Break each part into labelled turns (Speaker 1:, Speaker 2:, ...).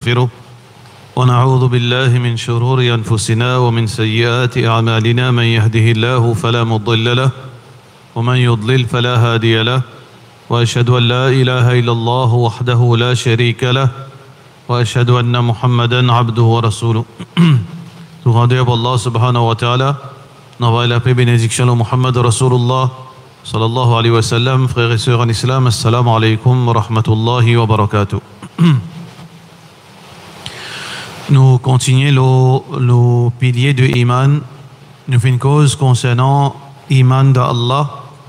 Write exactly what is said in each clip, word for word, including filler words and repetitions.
Speaker 1: ونستغفره ونعوذ بالله من شرور أنفسنا ومن سيئات أعمالنا من يهده الله فلا مضل له ومن يضلل فلا هادي له وأشهد أن لا إله إلا الله وحده لا شريك له وأشهد أن محمدا عبده ورسوله. Tout rendu à Allah subhanahu wa ta'ala, n'envoie la paix et bénédiction au Muhammad Rasulullah sallallahu alayhi wa sallam. Frères et sœurs en islam, assalamu alaykum wa rahmatullahi wa barakatuh. Nous continuons le pilier de Iman. Nous faisons une cause concernant Iman d'Allah.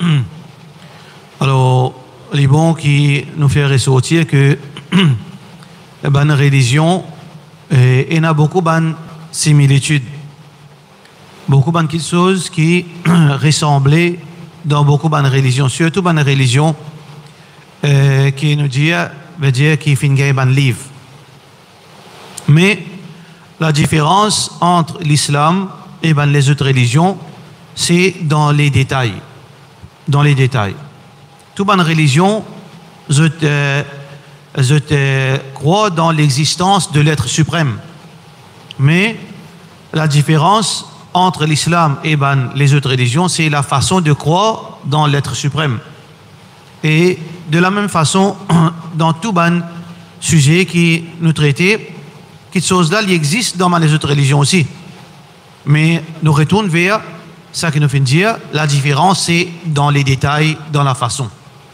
Speaker 1: Alors, les bons qui nous fait ressortir que la bonne religion, il y a beaucoup de similitudes, beaucoup de choses qui ressemblaient dans beaucoup de religions, surtout dans les religions euh, qui nous dit, veut dire qui finissent un livre. Mais la différence entre l'islam et ben, les autres religions, c'est dans les détails. Dans les détails. Toute bonne religion, je te, je te crois dans l'existence de l'être suprême. Mais la différence entre l'islam et ben, les autres religions, c'est la façon de croire dans l'être suprême. Et de la même façon, dans tout bon sujet qui nous traitait, quelque chose là, il existe dans les autres religions aussi. Mais nous retournons vers ça qui nous fait dire, la différence c'est dans les détails, dans la façon.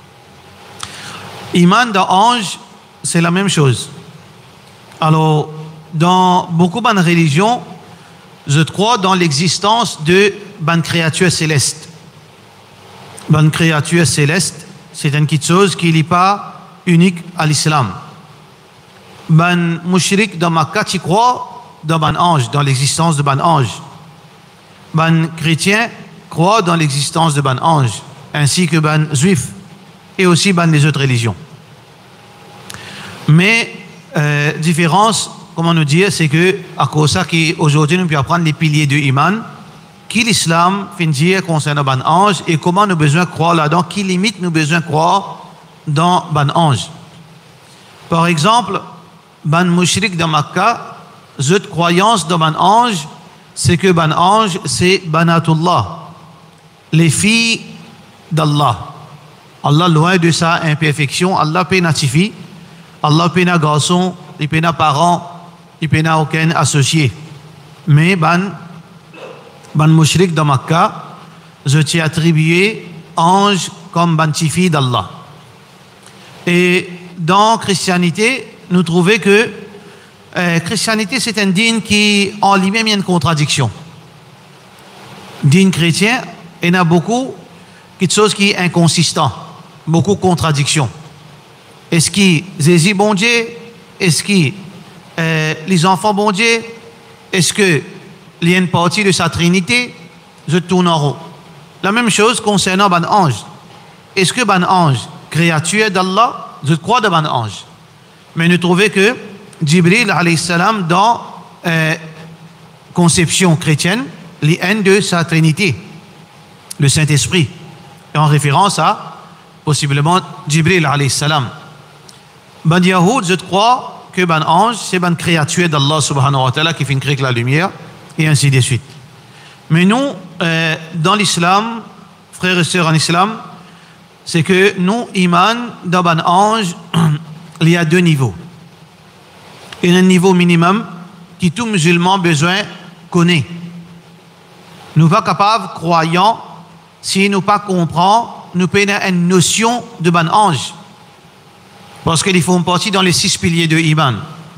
Speaker 1: Iman d'ange, c'est la même chose. Alors, dans beaucoup de religions, je crois dans l'existence de bonnes créatures célestes. Bonnes créatures célestes, c'est une petite chose qui n'est pas unique à l'islam. Ben mushrik dans Makkah, tu crois dans ban ange, dans l'existence de ban ange. Ben chrétien croit dans l'existence de ban ange, ainsi que ban juif et aussi ban les autres religions. Mais euh, différence, comment nous dire, c'est que à cause de ça qu'aujourd'hui nous pouvons apprendre les piliers de Iman, qui l'islam fait dire concernant ban ange et comment nous besoin croire là-dedans, qui limite nous besoin croire dans ban ange. Par exemple, ban mushrik de Makkah, cette croyance dans ban ange, c'est que ban ange, c'est banatullah, les filles d'Allah. Allah, loin de sa imperfection, Allah peut notifier, Allah peut n'a garçon, il peut n'a parent, il peut n'a aucun associé. Mais ban, ban mushrik de Makkah, je t'ai attribué ange comme ban fille d'Allah. Et dans la christianité, nous trouvons que la euh, christianité, c'est un dîne qui, en lui-même, il y a une contradiction. Dîne chrétien, il y a beaucoup de choses qui sont inconsistantes, beaucoup de contradictions. Est-ce que Jésus bon Dieu? Est-ce que euh, les enfants bon Dieu? Est-ce qu'il y a une partie de sa trinité? Je tourne en rond. La même chose concernant ban ange. Est-ce que ban ange, créature d'Allah? Je crois de ban ange. Mais nous trouvons que Jibril alayhi salam dans euh, conception chrétienne, les haines de sa trinité, le Saint-Esprit, en référence à possiblement Jibril alayhi salam. Ben Yahoud, je crois que ben ange, c'est ben créature d'Allah subhanahu wa ta'ala qui fait créer la lumière, et ainsi de suite. Mais nous, euh, dans l'islam, frères et sœurs en islam, c'est que nous, iman, dans ben ange, il y a deux niveaux. Il y a un niveau minimum que tout musulman besoin connaît. Nous ne sommes pas capables, croyants, si nous ne pas comprend, nous prenons une notion de ban ange. Parce qu'ils font partie dans les six piliers de Iman.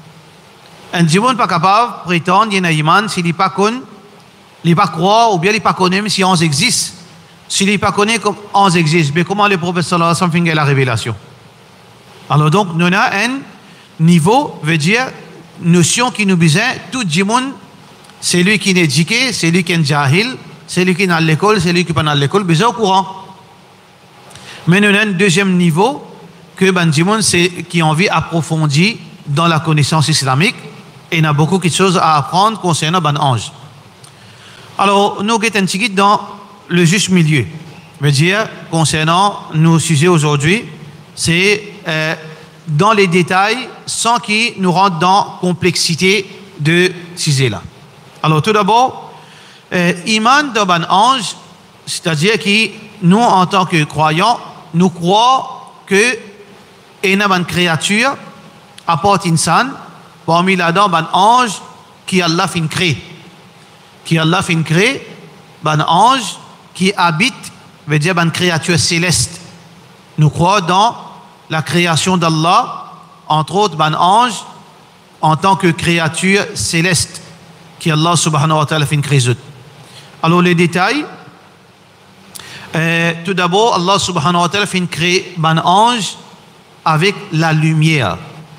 Speaker 1: Un diable n'est pas capable de prétendre qu'il y a un Iman s'il n'est pas connu, il n'est pas croire, ou bien il n'est pas connu même si onze existe. S'il n'est pas connu comme onze existe, mais comment le prophète sallallahu alayhi wa sallam fait la révélation? Alors donc, nous avons un niveau, veut dire, notion qui nous besoin, tout le monde, c'est lui qui est éduqué, c'est lui qui est jahil, c'est lui qui est dans l'école, c'est lui qui n'est pas dans l'école, besoin au courant. Mais nous avons un deuxième niveau, que ben monde c'est qui a envie d'approfondir dans la connaissance islamique, et il y a beaucoup de choses à apprendre concernant ben ange. Alors, nous sommes un petit dans le juste milieu. Veut dire, concernant nos sujets aujourd'hui, c'est euh, dans les détails sans qu'il nous rentre dans la complexité de ces sujet-là. Alors tout d'abord, euh, iman d'un ban ange, c'est-à-dire que nous, en tant que croyants, nous croyons que une ban créature apporte insan, parmi là-dedans, ban ange qui Allah fin crée. Qui Allah fin crée, ban ange qui habite, veut dire ban créature céleste. Nous croyons dans la création d'Allah, entre autres, ban ange, en tant que créature céleste, qui Allah subhanahu wa ta'ala fin crée. Alors, les détails, euh, tout d'abord, Allah subhanahu wa ta'ala fin crée ban ange avec la lumière.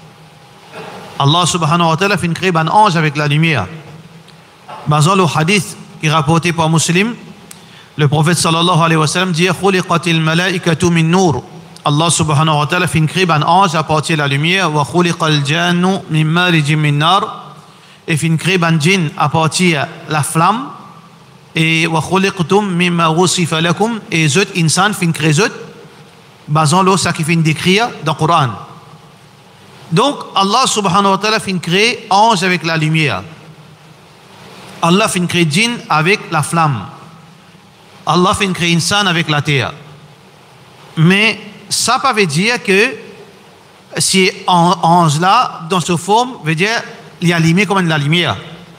Speaker 1: Allah subhanahu wa ta'ala fin crée ban ange avec la lumière. Basant le hadith qui est rapporté par Muslim, le prophète sallallahu alayhi wa sallam dit khuliqatil malaikatu min nur. Allah subhanahu wa ta'ala fin crée ban ange à partir de la lumière, wa khuliqal jannu min marijin min nar, et fin crée ban djinn à partir de la flamme, et wa khuliqtum mimma wusifa lakum, et zut insan fin crée zut basant le ça qui fin décrire dans le Coran. Donc Allah subhanahu wa ta'ala fin crée ange avec la lumière. Allah fin crée djinn avec la flamme. Allah fin crée insan avec la terre. Mais ça ne veut dire que si ange là, dans cette forme, veut dire il y a lumière comme la lumière.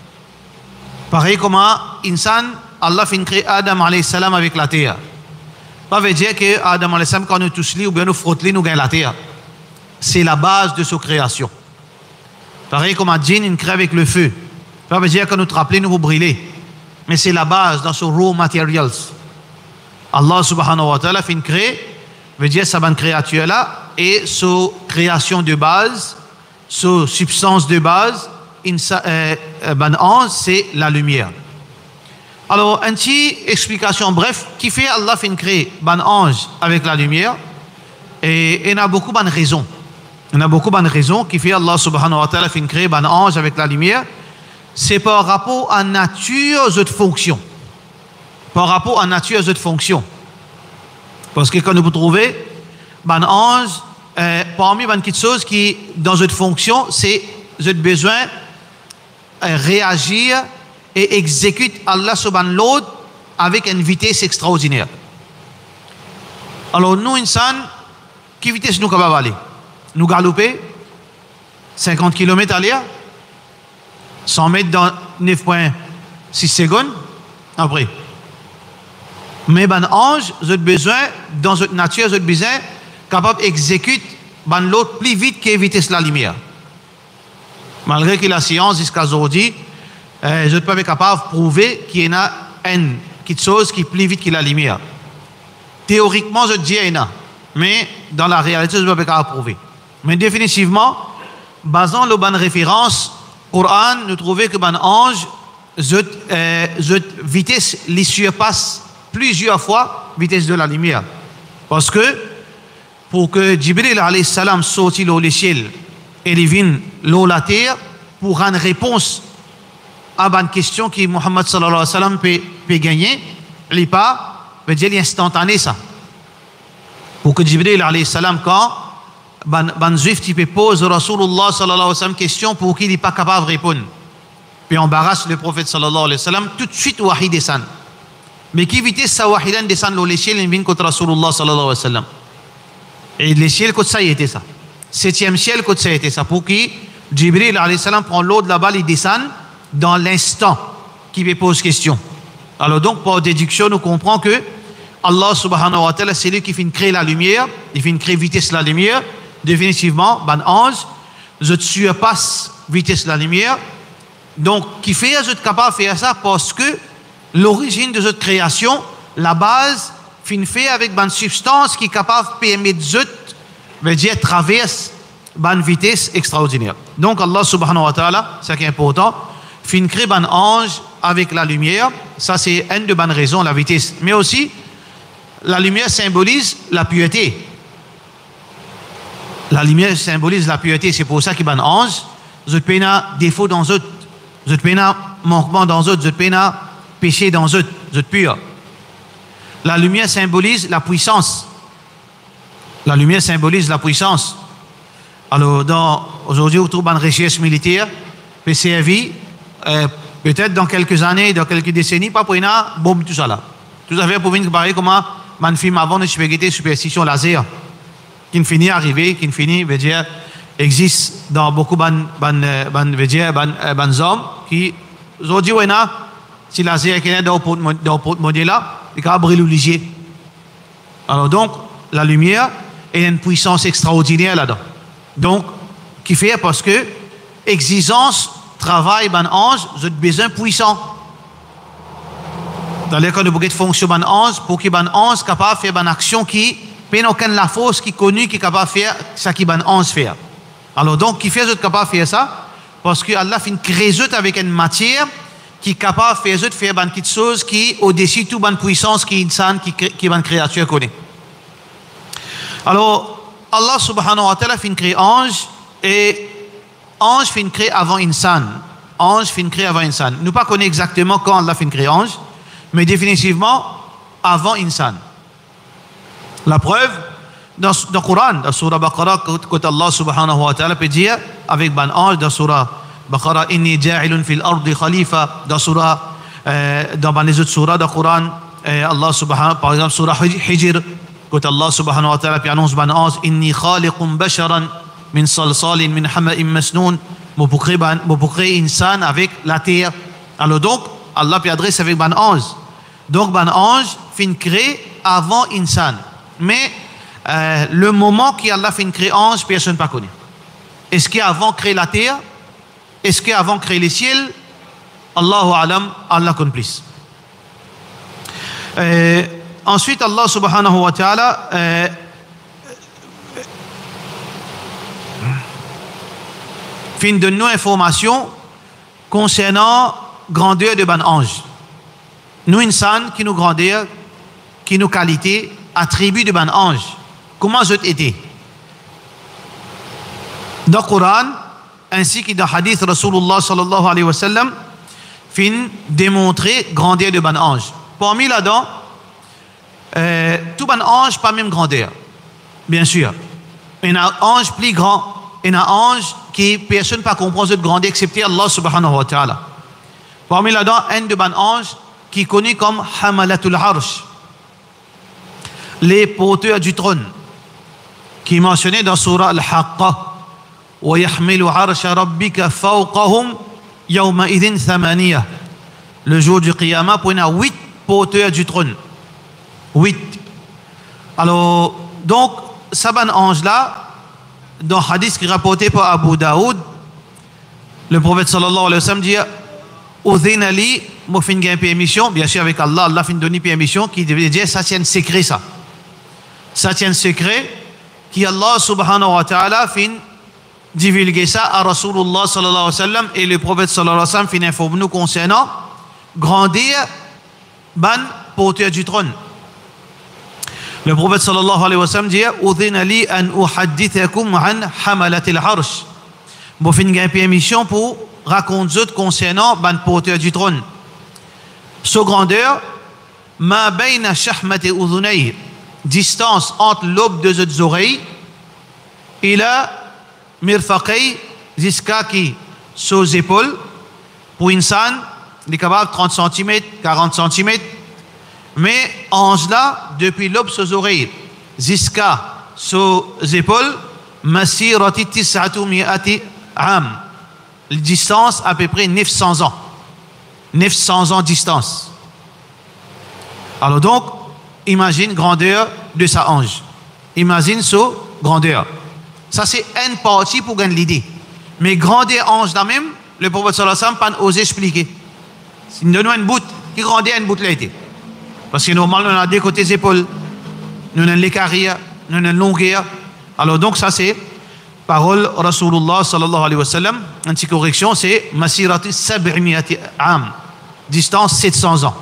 Speaker 1: Pareil comme insan, Allah fin crée Adam alayhi salam avec la terre. Ça veut dire que Adam alayhi salam, quand nous touchons ou bien nous frottons, nous gagnons la terre. C'est la base de sa création. Pareil comme un djinn, il crée avec le feu. Ça veut dire que nous te rappelons, nous vous brûler. Mais c'est la base dans ce raw materials. Allah subhanahu wa ta'ala fin crée, veut dire sa bonne créature là, et sa création de base, sa substance de base, une euh, ban ange, c'est la lumière. Alors, une petite explication bref, qui fait Allah fin crée ban ange avec la lumière, et il y a beaucoup de raisons. Il y a beaucoup de raisons qui fait Allah subhanahu wa ta'ala fin crée ban ange avec la lumière. C'est par rapport à nature de fonction. Par rapport à nature de fonction. Parce que quand nous trouvons, ban ange, euh, parmi les petites choses qui, dans une fonction, c'est j'ai besoin de euh, réagir et exécuter Allah subhanahu wa ta'ala avec une vitesse extraordinaire. Alors, nous, insan, quelle vitesse nous capables d'aller? Nous galoper cinquante kilomètres à l'heure, cent mètres dans neuf virgule six secondes, après. Mais ban ange, j'ai besoin, dans notre nature, j'ai besoin capable d'exécuter ban l'autre plus vite que vitesse la lumière. Malgré que la science, jusqu'à aujourd'hui, euh, je ne suis pas capable de prouver qu'il y a une quelque chose qui est plus vite que la lumière. Théoriquement, je dis qu'il y en a, mais dans la réalité, je ne suis pas capable de prouver. Mais définitivement, basant le ban référence, Coran, nous trouvons que ban ange, cette euh, vitesse les surpasse plusieurs fois vitesse de la lumière. Parce que pour que Jibril alayhi salam sorti le ciel et il vienne l'eau la terre pour rendre réponse à une question que Muhammad sallallahu alayhi wa sallam peut, peut gagner, il n'est pas, veut dire instantané ça. Pour que Jibril alayhi salam quand ban, ban juif qui pose Rasulullah sallallahu alayhi wa sallam question pour qu'il n'est pas capable de répondre. Puis embarrasse le prophète sallallahu alayhi wa sallam, tout de suite wahi descend. Mais qui vitesse sa wahidan descend le ciel et vient contre Rasulullah sallallahu alayhi wa sallam. Et le ciel côté ça y était ça. Septième ciel côté ça y était ça. Pour qui Jibril alayhi salam prend l'eau de là-bas, il descend dans l'instant qu'il pose question. Alors donc par déduction nous comprenons que Allah subhanahu wa ta'ala c'est lui qui fait créer la lumière, il fait créer vitesse la lumière. Définitivement, ban ange, je surpasse vitesse la lumière. Donc, qui fait, je suis capable de faire ça parce que l'origine de cette création, la base, fin fait avec une substance qui est capable de permettre de veut dire traverse une vitesse extraordinaire. Donc, Allah subhanahu wa ta'ala, c'est ce qui est important, fin crée un ange avec la lumière. Ça, c'est une de bonnes raisons, la vitesse. Mais aussi, la lumière symbolise la pureté. La lumière symbolise la pureté. C'est pour ça qu'il y a un ange. Vous avez un défaut dans eux. Vous avez un manquement dans eux. Vous avez un péché dans eux. Vous êtes pur. La lumière symbolise la puissance. La lumière symbolise la puissance. Alors, dans, aujourd'hui, on trouve une recherche militaire, peut servir, euh, peut-être dans quelques années, dans quelques décennies, pas pour une bombe, tout ça là. Tout à fait pour venir comparer comment un film avant de superguetter superstition laser, qui ne finit arriver, qui ne finit, veut dire, existe dans beaucoup de veut dire, ban hommes qui, aujourd'hui, on a, si laser qui est dans le modèle là, il va brûler l'obligé. Alors donc, la lumière est une puissance extraordinaire là-dedans. Donc, qui fait parce que exigence, travail, ban ange, vous avez besoin puissant. Dans les cas de beaucoup de fonctions ban ange, pour qu'il ban ange capable de faire une action qui, peine aucune la force qui est connue, qui est capable de faire ça qui ban ange fait. Alors donc, qui fait vous êtes capable de faire ça? Parce que Allah fait une création avec une matière qui est capable de faire faire une petite chose qui au-dessus de toute bonne puissance qui insan qui qui bonne créature connaît. Alors Allah subhanahu wa ta'ala fait créer ange et ange fait créer avant insan. Ange fait créer avant insan. Nous pas connaît exactement quand Allah fait créer ange, mais définitivement avant insan. La preuve dans le Coran, dans surah Baqarah, quand Allah subhanahu wa ta'ala peut dire avec ban ange dans surah Baqarah, inni ja'ilun fil ardi khalifa, dans surah, euh, dans les autres surahs du Coran, euh, Allah subhanahu, par exemple, surah Hijr, quand Allah subhanahu wa ta'ala annonce ban ange, inni khaliqun basharan min salsalin min hama'in masnoun, mon pour créer insan avec la terre. Alors donc, Allah peut adresser avec ban ange. Donc, ban ange fin créer avant insan. Mais, euh, le moment qu'Allah fin créer ange, personne ne connaît. Est-ce qu'avant créer la terre? Est-ce qu'avant créer les ciels? Allahu alam, Allah connaît plus. Euh, ensuite, Allah subhanahu wa ta'ala euh, fin donne nous informations concernant grandeur de ban ange. Nous, insan, qui nous grandeur, qui nous qualité, attribut de ban ange. Comment vous été? Dans le Coran, ainsi que dans le hadith Rasulullah sallallahu alayhi wa sallam, fin démontrer grandeur de ban ange. Parmi là-dedans, euh, tout ban ange pas même grandeur, bien sûr. Il y a un ange plus grand, il y a un ange qui personne ne peut comprendre cette grandeur excepté Allah subhanahu wa ta'ala. Parmi là-dedans, un de ban ange qui est connu comme Hamalatul Arsh, les porteurs du trône, qui est mentionné dans surah Al-Haqqa. وَيَحْمِلُ عَرْشَ رَبِّكَ فَوْقَهُمْ يَوْمَئِذٍ ثَمَانِيَةٌ. Le jour du Qiyamah, pour il y a huit porteurs du trône. Huit. Alors, donc, ce ban ange-là, dans le hadith qui est rapporté par Abu Daoud, le prophète sallallahu alayhi wa sallam dit Udhina li, moi fin gain permission, bien sûr avec Allah, Allah fin donner permission, qui devait dire ça tient secret ça. Ça tient secret, qui Allah subhanahu wa ta'ala fin divulguer ça à Rasulullah sallallahu alayhi wa sallam et le prophète sallallahu alayhi wa sallam fin informe nous concernant grandir ban porteur du trône. Le prophète sallallahu alayhi wa sallam dit Udhina li an uhaddithakum an hamalatil arsh. Moi fin gain permission pour raconter concernant ban porteur du trône. Sa grandeur ma bayna shahmati udhunayhi, distance entre l'aube de ses oreilles et la mirfaqay jusqu'à qui ses épaules. Pour une insan il est capable trente centimètres quarante centimètres, mais ange là depuis l'aube de ses oreilles jusqu'à ses épaules masirati tis'atu mi'ati am, distance à peu près neuf cents ans, neuf cents ans distance. Alors donc imagine grandeur de sa ange, imagine sa grandeur. Ça c'est une partie pour gagner l'idée. Mais grandeur ange là même, le prophète sallallahu alayhi wa sallam n'a pas osé expliquer. Il nous donne une bout, qui grandeur une bout là été. Parce que normalement on a des côtés épaules, nous avons les carrières, nous avons une longueur. Alors donc ça c'est parole Rasulullah sallallahu alayhi wa sallam. Une petite correction, c'est masirati sab'imiati am, distance sept cents ans.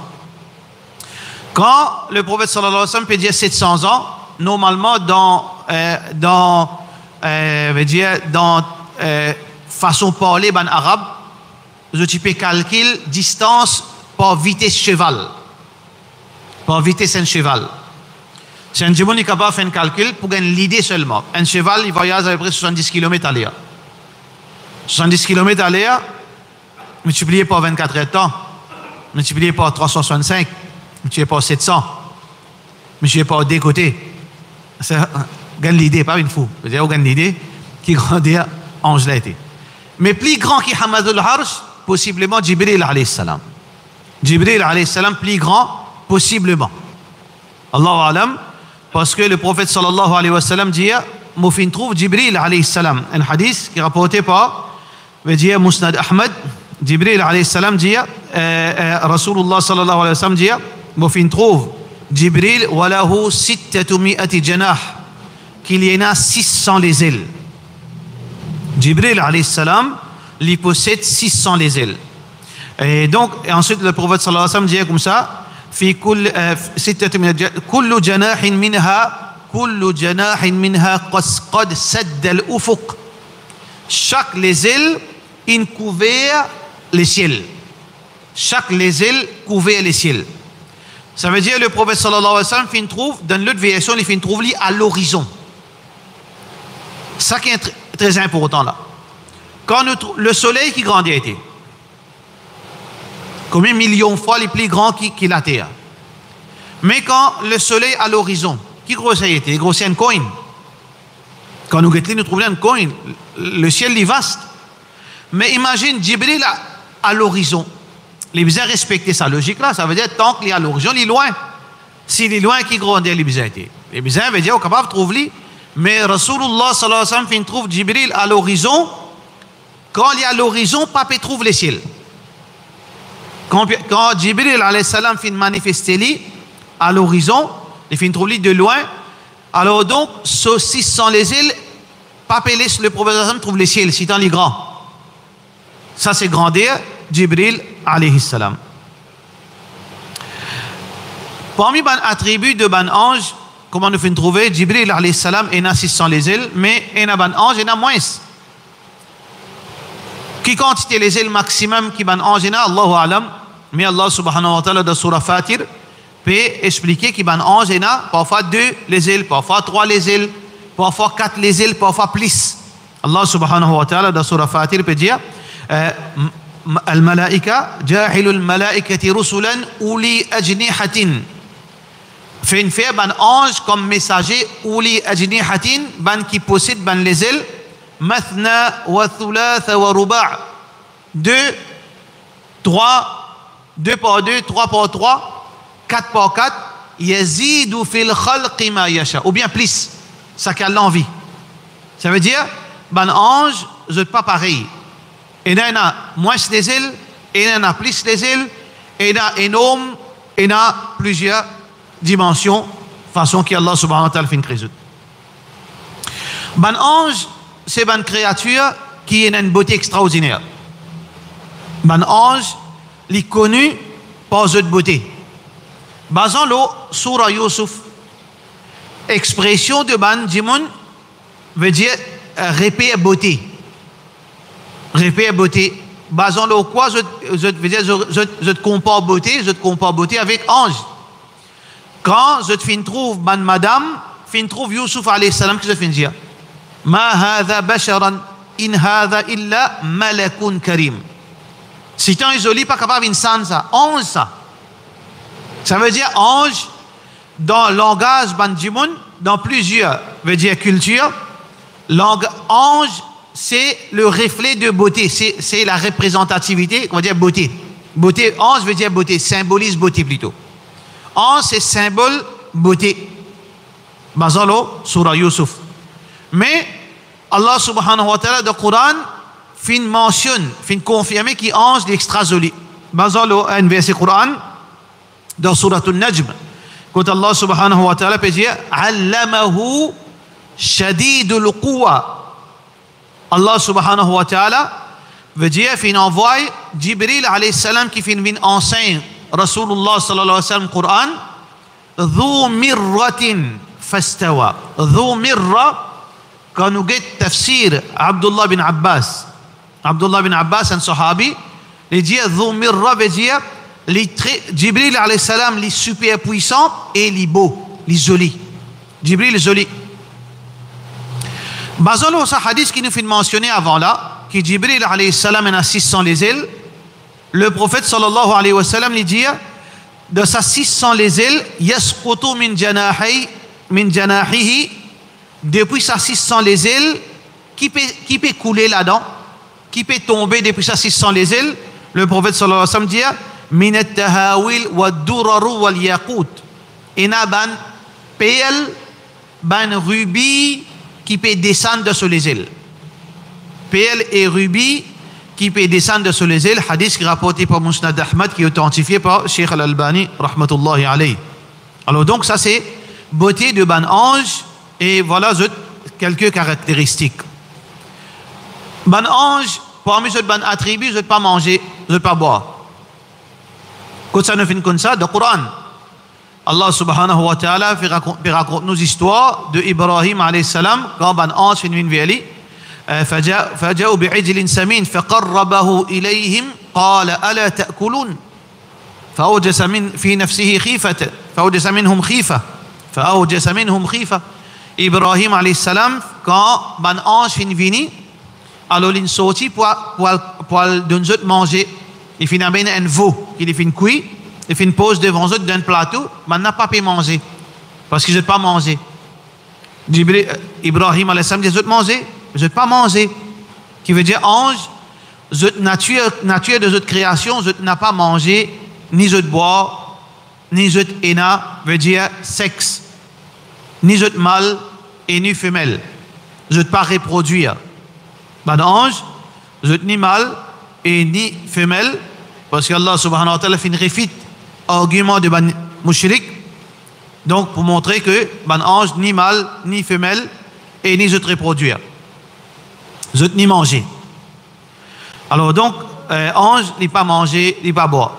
Speaker 1: Quand le prophète sallallahu alayhi wa sallam peut dire sept cents ans, normalement dans euh, dans euh, veut dire dans euh, façon de parler ban arabe, je peux calculer distance par vitesse cheval, par vitesse un cheval. Si un Djibouti est capable de faire un calcul pour gagner l'idée seulement. Un cheval, il voyage à peu près soixante-dix kilomètres à l'heure. soixante-dix kilomètres à l'heure, multiplié par vingt-quatre heures de temps, multiplié par trois cent soixante-cinq, multiplié par sept cents, multiplié par deux côtés. Ça gagne l'idée, pas une fou. C'est-à-dire, on gagne l'idée qui grandit ange l'a été. Mais plus grand qui Hamadul Harsh, possiblement Jibril alayhi salam. Jibril alayhi salam, plus grand, possiblement. Allahu alam, parce que le prophète sallallahu alayhi wa sallam dit, Moufin trouve Jibril alayhi salam, un hadith qui est rapporté par, veut dire Musnad Ahmad, Jibril alayhi salam dit, Rasulullah sallallahu alayhi wa sallam dit, Moufin trouve Jibril, walahu sittatu mi'ati janah, qu'il y en a six cents les ailes. Jibril alayhi salam, il possède six cents les ailes. Et donc, et ensuite le prophète sallallahu alayhi wa sallam dit comme ça, fi kull sittatu kullu janahin minha kullu janahin minha qad sadda al-ufuq. Chaque les ailes in couvert les ciels. Chaque les ailes couvert les ciels. Ça veut dire le prophète sallallahu alayhi wa sallam fin trouve dans l'autre version il fin trouve lui à l'horizon. Ça qui est très important là. Quand nous, le soleil qui grandit a été, combien de millions de fois les plus grands qui, qui la Terre. Mais quand le soleil à l'horizon, qui grossit a été, il grossit un coin. Quand nous guettons, nous trouvons un coin. Le ciel est vaste. Mais imagine Jibril à, à l'horizon. Les besoins respecter sa logique là, ça veut dire tant qu'il est à l'horizon, il est loin. S'il est loin, qui grandit les besoins été. Les besoins veut dire qu'on est capable de trouver. Mais Rasulullah sallallahu alayhi wa sallam fin trouve Jibril à l'horizon. Quand il y a l'horizon, Papé trouve les ciels. Quand, quand Jibril alayhi salam fin manifester lui à l'horizon, il fin trouve lui de loin. Alors donc, ce six cents les îles, Papé laisse le prophète sallam trouve les ciels, si tant les grands. Ça c'est grandir Jibril alayhi salam. Parmi les attributs de ban ange, comment nous faisons trouver, Jibril alayhi salam, il y a six cents les ailes, mais il y a ban ange, il y a moins. Qui quantité les ailes maximum qui ban ange, il y a, Allahu alam, mais Allah subhanahu wa ta'ala dans Surah Fatir peut expliquer qu'il ban ange, il y a parfois deux les ailes, parfois trois les ailes, parfois quatre les ailes, parfois plus. Allah subhanahu wa ta'ala dans Surah Fatir peut dire, Al-Malaika, Jahilul Malaikati Rusulan Uli Ajnihatin. Fait une fait ban ange comme messager Uli Ajnihatin, ban qui possède ban les ailes, Mathna wa Thulatha wa Ruba'. Deux, trois, deux par deux, trois par trois, quatre par quatre, Yazidu fil khalqi ma yasha. Ou bien plus, ça qu'elle l'envie. Ça veut dire, ban ange, vous n'êtes pas pareil. Et il y en a moins les ailes, et il y en a plus les ailes, et il y en a énorme, et il y en a plusieurs dimensions, façon qu'Allah subhanahu wa ta'ala fait une création. Ban ange, c'est une créature qui a une beauté extraordinaire. Ban ange, il est connu par cette beauté. Basant le Surah Yusuf, expression de ban Jimoun veut dire répéter beauté. Répéter beauté. Basant le quoi, je, je veux dire, je, je, je te compare beauté, je te compare beauté avec ange. Quand je te fin trouve ban madame, fin trouve Yusuf alayhi salam, que je fin dire Ma hadha basharan in hadha illa malakun karim. Si tu es joli, pas capable d'insan ça, ange ça. Ça veut dire ange dans le langage bandjimoun, dans plusieurs, veut dire culture. Langue, ange, c'est le reflet de beauté, c'est la représentativité, on va dire beauté. Beauté, ange veut dire beauté, symbolise beauté plutôt. Ange, c'est symbole beauté. Basalo, Surah Yusuf. Mais Allah subhanahu wa ta'ala dans le Coran fin mentionne, fin confirme qu'il ange l'extra joli. Basalo, un verset Coran dans Surah Al-Najm, quand Allah subhanahu wa ta'ala peut dire Allamahu shadidul quwa. Allah subhanahu wa ta'ala veut dire fin envoie Jibril alayhi salam qui fin vin enseigne Rasulullah sallallahu alayhi wa sallam Coran dhu mirratin fastawa. Dhu mirra, quand nous guettons tafsir Abdullah bin Abbas, Abdullah bin Abbas un sahabi, il dit dhu mirra veut dire Jibril alayhi salam, il est super puissant et il est beau, il est joli. Jibril joli. Basant sur ce hadith qui nous fait mentionner avant là, que Jibril alayhi salam a six cents les ailes, le prophète sallallahu alayhi wa sallam lui dit, de sa six cents les ailes, yasqutu min janahi, min janahihi, depuis sa six cents les ailes, qui peut, qui peut couler là-dedans, qui peut tomber depuis sa six cents les ailes, le prophète sallallahu alayhi wa sallam dit, min at-tahawil wa duraru wal yaqut, ina ban peel, ban rubis, qui peut descendre sur les ailes. Perle et rubis qui peut descendre sur les ailes. Hadith qui est rapporté par Musnad Ahmad, qui est authentifié par Sheikh Al-Albani, rahmatullahi alayhi. Alors donc ça c'est beauté de ban ange, et voilà quelques caractéristiques. Ban ange, parmi ces ban attributs, je ne pas manger, je ne pas boire. Quand ça nous fait comme ça, dans le Coran, Allah subhanahu wa ta'ala fait raconter nos histoires de Ibrahim alayhi salam, quand ban ange fait une vie. فجاءوا بعجل سمين فقربه إليهم قال ألا تأكلون فأوجس من في نفسه خيفة فأوجس منهم خيفة فأوجس منهم خيفة Ibrahim alayhi salam, quand ban ange fin vini, alors il sorti pour pour pour donner eux manger, il fin amener un veau, il fin cuit, il fin pose devant eux d'un plateau, man n'a pas pu manger parce qu'ils n'ont pas mangé. Ibrahim alayhi salam dit eux manger, je ne pas manger, qui veut dire ange, cette nature, nature de cette création, je n'ai pas mangé, ni je boire, ni je ena, veut dire sexe, ni je mâle et ni femelle, je ne pas reproduire. Ben ange, je ni mâle et ni femelle, parce que Allah subhanahu wa ta'ala fait une réfite argument de ban mushrik, donc pour montrer que ben ange, ni mâle, ni femelle et ni je te reproduire. Je ni manger. Alors donc, euh, ange, il pas manger, il pas boire.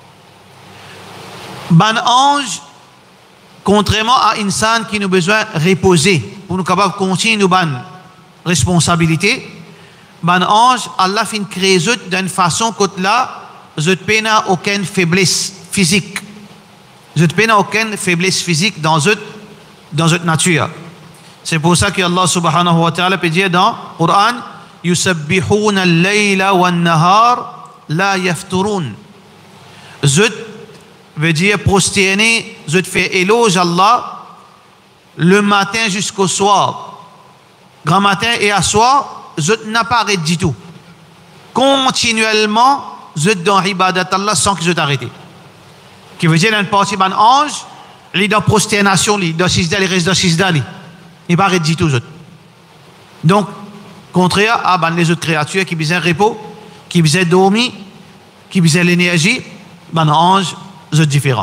Speaker 1: Ban ange, contrairement à insan qui nous besoin reposer pour nous capables de continuer nos ban responsabilité, ban ange, Allah fin créer d'une façon que là, je n'ai aucune faiblesse physique. Je n'ai aucune faiblesse physique dans cette dans cette nature. C'est pour ça que Allah subhanahu wa ta'ala peut dire dans le Coran, yusabbihuna al-layla wan-nahar la yafturun. Zut veut dire prosterner, zut fait éloge à Allah le matin jusqu'au soir. Grand matin et à soir, zut n'a pas arrêté du tout. Continuellement, zut dans ibadat Allah sans que zut arrêté. Qui veut dire dans une partie d'un ange, il est dans prosternation, il est dans sisda, il reste dans sisda. Il pas arrêté du tout. Donc, contraire à ben, les autres créatures qui besoin de repos, qui besoin de dormir, qui besoin l'énergie, ben ange, c'est différent.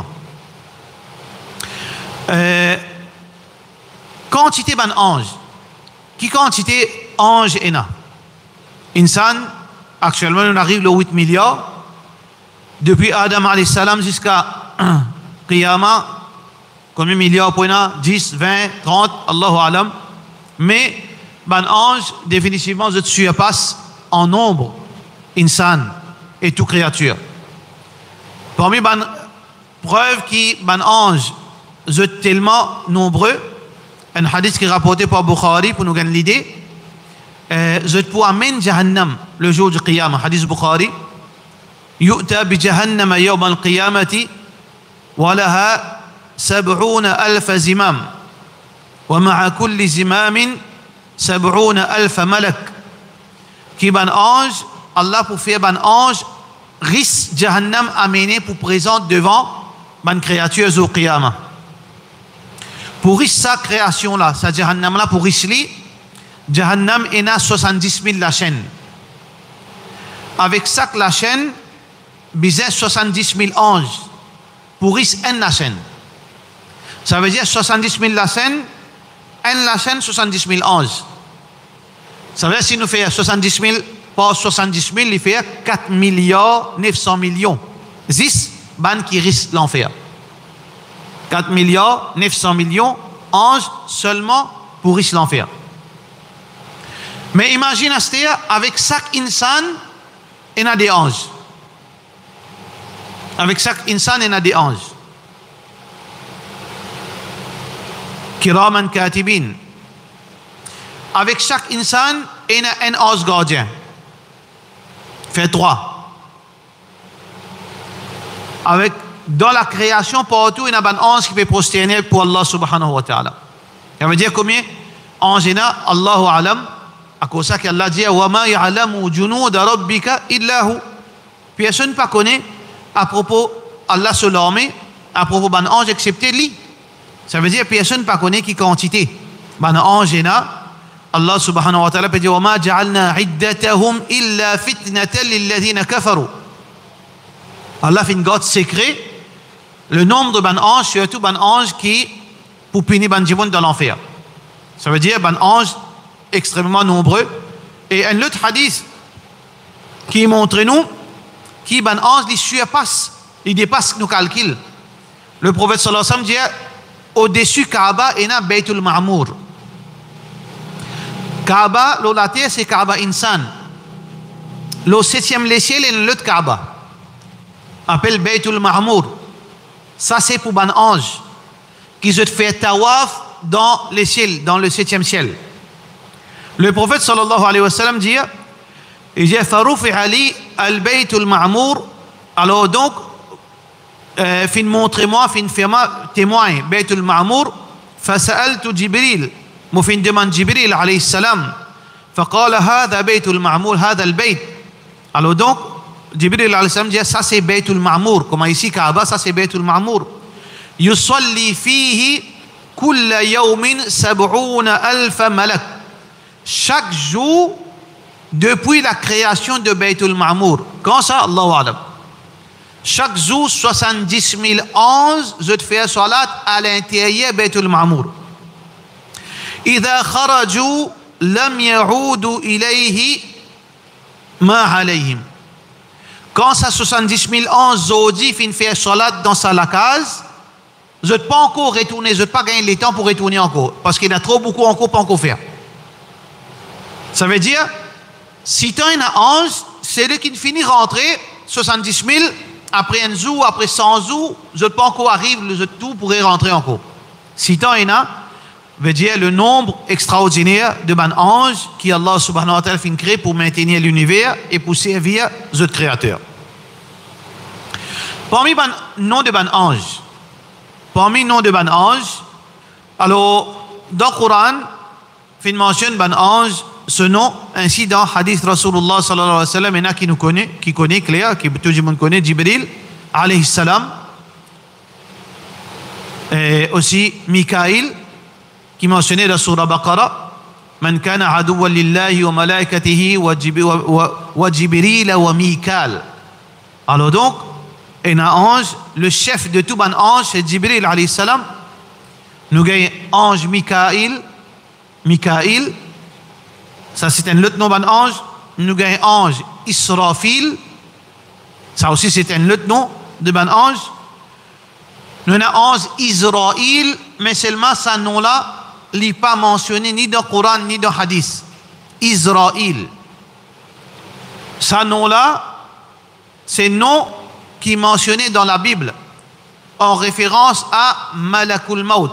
Speaker 1: Euh, quantité ben ange. Qui quantité ange est là? Insan, actuellement, on arrive le huit milliards. Depuis Adam alayhi salam jusqu'à Qiyamah, combien de milliards pour là? dix, vingt, trente, Allahu alam. Mais, ban ange, définitivement, je surpasse en nombre, insan, et toute créature. Parmi ban preuves qui, ban ange, je tellement nombreux, un hadith qui est rapporté par Bukhari pour nous gagner l'idée, euh, je peux amener Jahannam le jour du Qiyamah, hadith Bukhari, يؤتى بجهنم يوم القيامة ولها سبعون ألف زمام ومع كل زمام سبعون ألف ملك qui ban ange Allah pour faire ban ange risque Jahannam amené pour présenter devant ban créature au Qiyamah pour risque sa création là sa Jahannam là pour risque li Jahannam est à soixante-dix mille la chaîne avec ça la chaîne bizarre soixante-dix mille anges pour risque un la chaîne. Ça veut dire soixante-dix mille la chaîne, un la chaîne, soixante-dix mille anges. Ça veut dire si nous faisons soixante-dix mille par soixante-dix mille, il fait quatre milliards neuf cents millions. dix ban qui risque l'enfer. quatre milliards neuf cents millions anges seulement pour risque l'enfer. Mais imagine avec chaque insan, il y a des anges. Avec chaque insan, il y a des anges. kiraman katibin. Avec chaque insan, il y a un ange gardien. Fait trois. Avec, dans la création, partout, il y a un ange qui peut prosterner pour Allah subhanahu wa ta'ala. Ça veut dire combien? Ange, Allahu alam. À cause de ça qu'Allah dit wa ma ya'lamu junuda rabbika illa hu. Personne ne connaît à propos Allah se l'armée à propos d'un ange excepté lui. Ça veut dire personne ne connaît qui quantité. Ben ange Allah subhanahu wa ta'ala peut dire wa ma ja'alna iddatahum illa fitnatan lil ladina kafaru. Allah fait une garde secret le nombre de ban ange, surtout ban ange qui pour punir ban djimoun dans l'enfer. Ça veut dire ban ange extrêmement nombreux. Et un autre hadith qui montre nous qui ban ange il surpasse, il dépasse nos calculs. Le prophète sallallahu alayhi wa sallam dit au-dessus Kaaba il y a Baytul Ma'mour. Kaaba, la terre c'est Kaaba insan. Le septième les ciels est l'autre Kaaba. Appelle Baytul Ma'mour. Ça c'est pour ban ange qui se fait tawaf dans les ciels, dans le septième ciel. Le prophète sallallahu alayhi wa sallam dit il dit farufi ali al Baytul Ma'mour. Alors donc euh, fin montrez-moi fin fais-moi témoin Baytul Ma'mour فسألت جبريل مفين دمان جبريل عليه السلام فقال هذا بيت المعمور هذا البيت. Alors donc Jibril alayhi salam dit ça c'est Baytul Ma'mour comme ici Kaaba ça c'est Baytul Ma'mour yusalli fihi kulla yawmin sab'una alf malak. Chaque jour depuis la création de Baytul Ma'mour quand ça Allahu a'lam chaque jour soixante-dix mille anges je te fais salat à l'intérieur Baytul Ma'mour. إذا خرجوا لم يعودوا إليه ما عليهم. Quand ça soixante-dix mille anges aujourd'hui fin faire salat dans sa la case, je ne peux pas encore retourner, je ne peux pas gagner le temps pour retourner encore parce qu'il y a trop beaucoup encore pas encore faire. Ça veut dire si tu as un ange, c'est lui qui finit rentrer soixante-dix mille après un jour, après cent jours, je ne peux pas encore arriver, je tout pourrait rentrer encore. Si tu as un veut dire le nombre extraordinaire de ban anges qui Allah subhanahu wa ta'ala fin créé pour maintenir l'univers et pour servir le créateur. Parmi ban nom de ban ange, parmi nom de ban ange, alors dans le Coran, fin mentionne ban ange ce nom ainsi dans hadith Rasulullah sallallahu alayhi wa sallam, il y en a qui nous connaît, qui connaît clair, qui tout le monde connaît Jibril alayhi salam, et aussi Mikaïl qui mentionnait dans Surah Baqarah man kana aduwwan lillahi wa malaikatihi wa Jibril wa Mikal. Alors donc un ange le chef de tout ban ange c'est Jibril alayhi salam. Nous gagnons ange Mikaïl Mikaïl ça c'est un autre nom ban ange. Nous gagnons ange Israfil ça aussi c'est un autre nom de ban ange. Nous avons ange Israël mais seulement ce nom là n'est pas mentionné ni dans le Coran ni dans le Hadith. Israël. Ce nom-là, c'est un nom qui est mentionné dans la Bible en référence à Malakul Maut.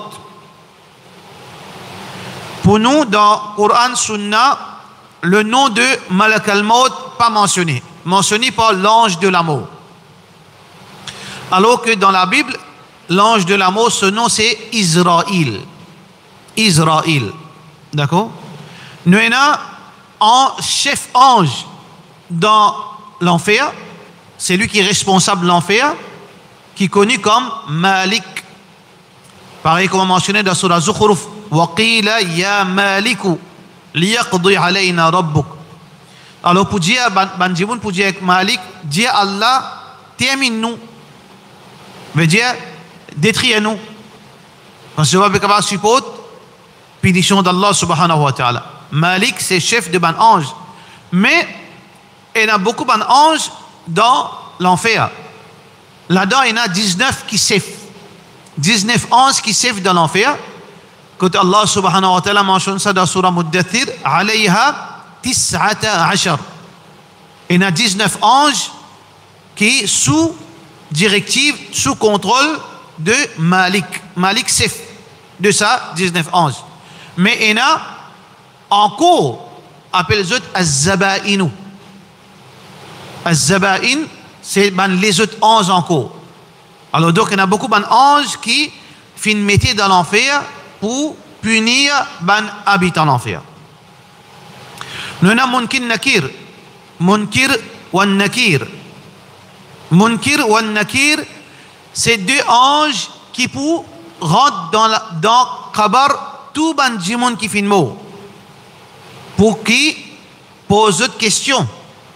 Speaker 1: Pour nous, dans le Coran Sunna, le nom de Malakul Maut pas mentionné. Mentionné par l'ange de la mort. Alors que dans la Bible, l'ange de la mort, ce nom c'est Israël. Israël. D'accord? Nous avons un chef ange dans l'enfer. C'est lui qui est responsable de l'enfer, qui est connu comme Malik. Pareil comme mentionné dans Surah Zukhruf. وَقِيلَ يَا مَالِكُ لِيَقْضِي عَلَيْنَا رَبُّكَ. Alors pour dire, Banjimoun pour dire Malik, dire Allah, termine-nous. Veut dire, détruis-nous. Parce que je vais pas supporter pétition d'Allah subhanahu wa ta'ala. Malik, c'est chef de ban ange. Mais il y a beaucoup ban anges dans l'enfer. Là-dedans, il y en a dix-neuf qui siffent. dix-neuf anges qui siffent dans l'enfer. Quand Allah subhanahu wa ta'ala mentionne ça dans Surah Muddathir, alayha tis'ata ashar. Il y en a dix-neuf anges qui sous directive, sous contrôle de Malik. Malik siffle de ça, dix-neuf anges. Mais il y en a encore, appelle les autres Az-Zaba'inu. Az-Zaba'in, c'est ben, les autres anges encore. Alors donc, il y en a beaucoup d'anges qui finissent mettre dans l'enfer pour punir les habitants de l'enfer. Nous avons Munkir Nakir. Munkir wa Nakir. Munkir wa Nakir, c'est deux anges qui pour rentrer dans la, dans Kabar tout ban jimoun qui fin mot. Pour qui pose d'autres questions.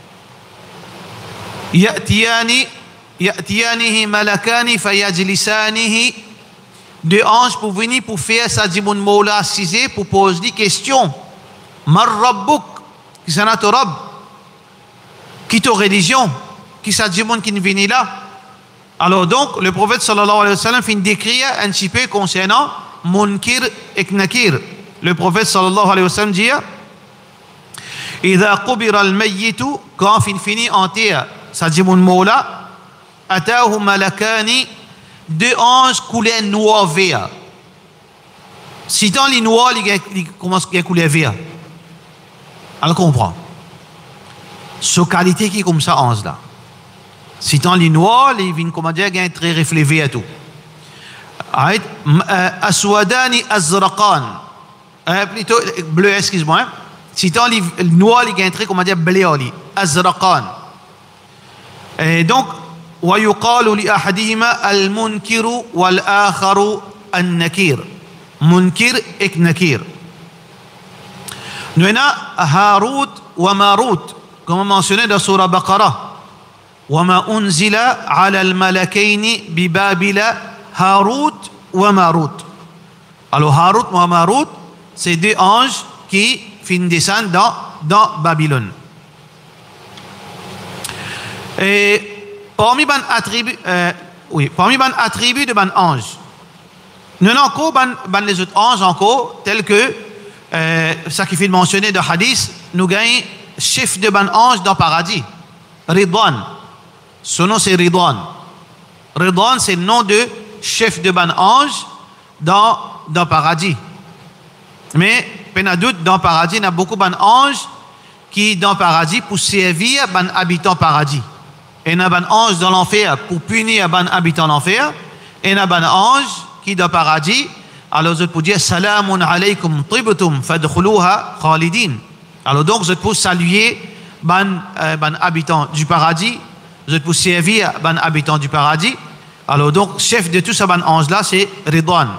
Speaker 1: Ya'tiyani ya'tiyanihi malakani fayajlisanihi. Deux anges pour venir pour faire sa jimoun moula assisé pour poser des questions. Mar rabbuk, qui s'en a ton rab, qui ta religion, qui sa jimoun qui vient là. Alors donc, le prophète sallallahu alayhi wa sallam finit d'écrire un petit peu concernant Munkir et Nakir. Le prophète sallallahu alayhi wa sallam dit إذا قبر الميت quand fin fini en terre, ça dit mon mot là, أتاه ملكان deux anges coulaient noir vert. Si dans les noirs, ils commencent à couler vert. On comprend. Ce qualité qui est comme ça, ange là. Si dans les noirs, ils viennent comment dire, ils très réfléchis et tout. Aswadani azraqan. Plutôt bleu, excuse-moi. Si dans les noirs, ils viennent très comment dire, bleu, azraqan. Et donc, ويقال لأحدهما المنكر والآخر النكير. منكر et nakir. Nous avons Harut wa Marut, comme mentionné dans Surah Baqarah. وما أنزل على الملكين ببابل هاروت وماروت. Alors Harut wa Marut, c'est deux anges qui finissent descendre dans, dans Babylone. Et parmi les attributs, euh, oui, parmi les attributs de ban anges, nous avons encore ban, ban les autres anges encore, tels que euh, ça qui fait mentionner dans le hadith, nous gagnons chef de ban anges dans le paradis, Ridwan. Son nom c'est Ridwan. Ridwan c'est le nom de chef de ban ange dans dans le paradis. Mais peine à doute dans le paradis, il y a beaucoup ban anges qui dans le paradis pour servir ban habitants paradis. Et il y a ban ange dans l'enfer pour punir ban habitants de l'enfer. Et il y a ban ange qui dans le paradis, alors vous pour dire salamun alaykum tibtum fadkhuluha khalidin. Alors donc vous pour saluer ban euh, ban habitants du paradis. Vous êtes pour servir ban habitants du paradis. Alors donc, chef de tout ce ban ange là, c'est Ridwan.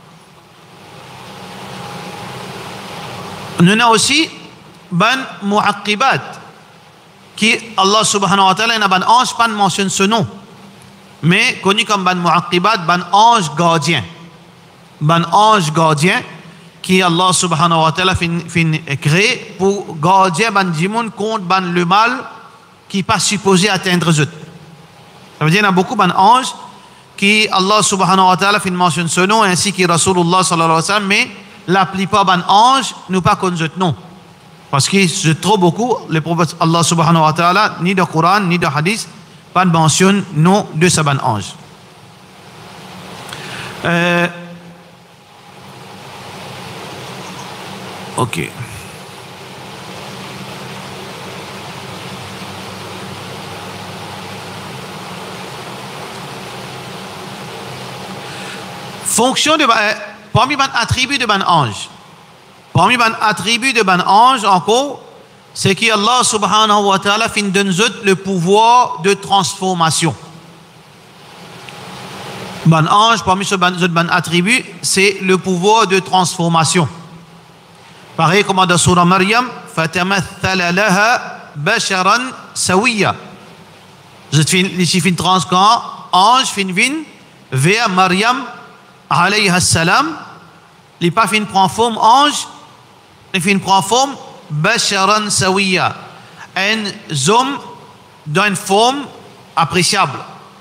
Speaker 1: Nous avons aussi ban mu'aqibat, qui Allah subhanahu wa ta'ala, il y a ban ange, pas mentionne ce nom, mais connu comme ban mu'aqibat, ban ange gardien. Ban ange gardien, qui Allah subhanahu wa ta'ala fin, fin créé pour garder ban djimoun contre ban le mal, qui n'est pas supposé atteindre les autres. Ça veut dire qu'il y a beaucoup d'anges qui, Allah subhanahu wa ta'ala, mentionne ce nom, ainsi que Rasulullah sallallahu alayhi wa sallam, mais la plupart des anges n'ont pas connu ce nom. Parce que c'est trop beaucoup, le prophète Allah subhanahu wa ta'ala, ni dans le Coran, ni dans le hadith, pas de mention nom de ce ban ange. Euh, ok. Fonction de euh, parmi les attributs de ban ange. Parmi les attributs de ban ange encore, c'est qu'Allah subhanahu wa ta'ala fin donne le pouvoir de transformation. Ban ange, parmi ces ban, ban attributs, c'est le pouvoir de transformation. Pareil comme dans Surah Maryam, فَتَمَثَّلَ لَهَا بَشَرًا سَوِيًّا. Je fin transcan, ange fin vin vers Maryam alayhi salam, il pas fin prend forme ange, il fin prend forme basharan sawiya, un homme d'une forme appréciable.